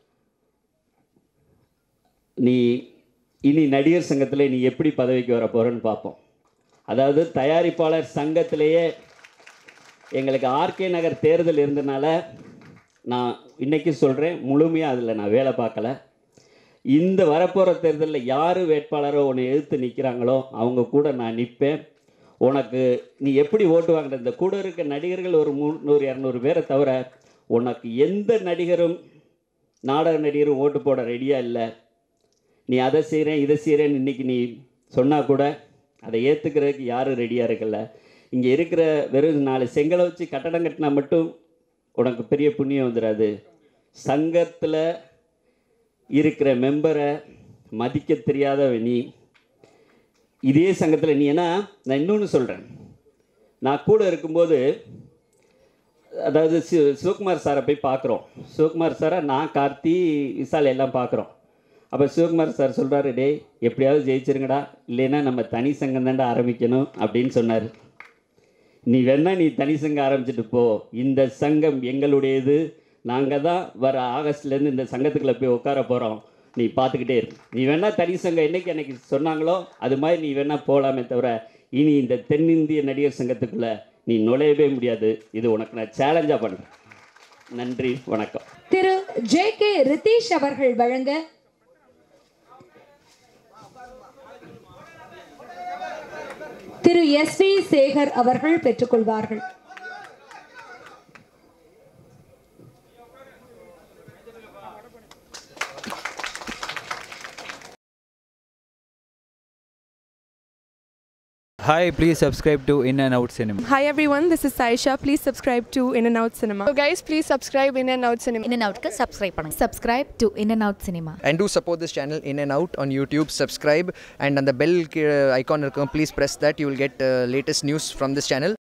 நீ இனி நடிகர் சங்கத்தில் நீ எப்படி பதவிக்கு வர போகிறன்னு பார்ப்போம். அதாவது தயாரிப்பாளர் சங்கத்திலேயே எங்களுக்கு ஆர்கே நகர் தேர்தல் இருந்தனால நான் இன்றைக்கி சொல்கிறேன், முழுமையாக அதில் நான் வேலை பார்க்கல. இந்த வரப்போகிற தேர்தலில் யார் வேட்பாளரோ உன்னை எதிர்த்து நிற்கிறாங்களோ அவங்க கூட நான் நிற்பேன். உனக்கு நீ எப்படி ஓட்டு வாங்கின, இந்த கூட இருக்க நடிகர்கள் ஒரு முந்நூறு இரநூறு பேரை தவிர உனக்கு எந்த நடிகரும் நாடக நடிகரும் ஓட்டு போட ரெடியாக இல்லை. நீ அதை செய்கிறேன் இதை செய்கிறேன்னு இன்றைக்கி நீ சொன்னால் கூட அதை ஏற்றுக்கிறதுக்கு யாரும் ரெடியாக இருக்கல. இங்கே இருக்கிற வெறும் நாலு செங்கலை வச்சு கட்டடம் கட்டினா மட்டும் உனக்கு பெரிய புண்ணியம் வந்துடாது. சங்கத்தில் இருக்கிற மெம்பரை மதிக்க தெரியாத நீ இதே சங்கத்தில் நீ, ஏன்னா நான் இன்னொன்று சொல்கிறேன், நான் கூட இருக்கும்போது அதாவது சி சிவகுமார் சாரை போய் பார்க்குறோம். சிவகுமார் சாரை நான் கார்த்தி விசால் எல்லாம் பார்க்குறோம். அப்போ சிவகுமார் சார் சொல்கிறாரு, டே எப்படியாவது ஜெயிச்சிருங்கடா, இல்லைன்னா நம்ம தனி சங்கம் தாண்டா ஆரம்பிக்கணும் அப்படின்னு சொன்னார். நீ வேணா நீ தனி சங்கம் ஆரம்பிச்சுட்டு போ, இந்த சங்கம் எங்களுடையது, நாங்கள் தான் வர ஆகஸ்ட்லேருந்து இந்த சங்கத்துக்குள்ளே போய் உட்கார போகிறோம், நீ பார்த்துக்கிட்டே இரு. நீ வேணால் தனி சங்கம் என்றைக்கு எனக்கு சொன்னாங்களோ அது மாதிரி நீ வேணால் போகலாமே தவிர இனி இந்த தென்னிந்திய நடிகர் சங்கத்துக்குள்ளே நீ நுழையவே முடியாது. இது உனக்கு நான் சேலஞ்சாக பண்ணுறேன். நன்றி, வணக்கம். திரு ஜே கே ரிதீஷ் அவர்கள் வழங்க திரு எஸ் வி சேகர் அவர்கள் பெற்றுக்கொள்வார்கள். Hi, please subscribe to In and Out Cinema. Hi everyone, this is Saisha. Please subscribe to In and Out Cinema. So guys, please subscribe In and Out Cinema. In and Out ku subscribe பண்ணுங்க. Subscribe to In and Out Cinema. And do support this channel In and Out on YouTube. Subscribe and on the bell icon, please press that. You will get uh, latest news from this channel.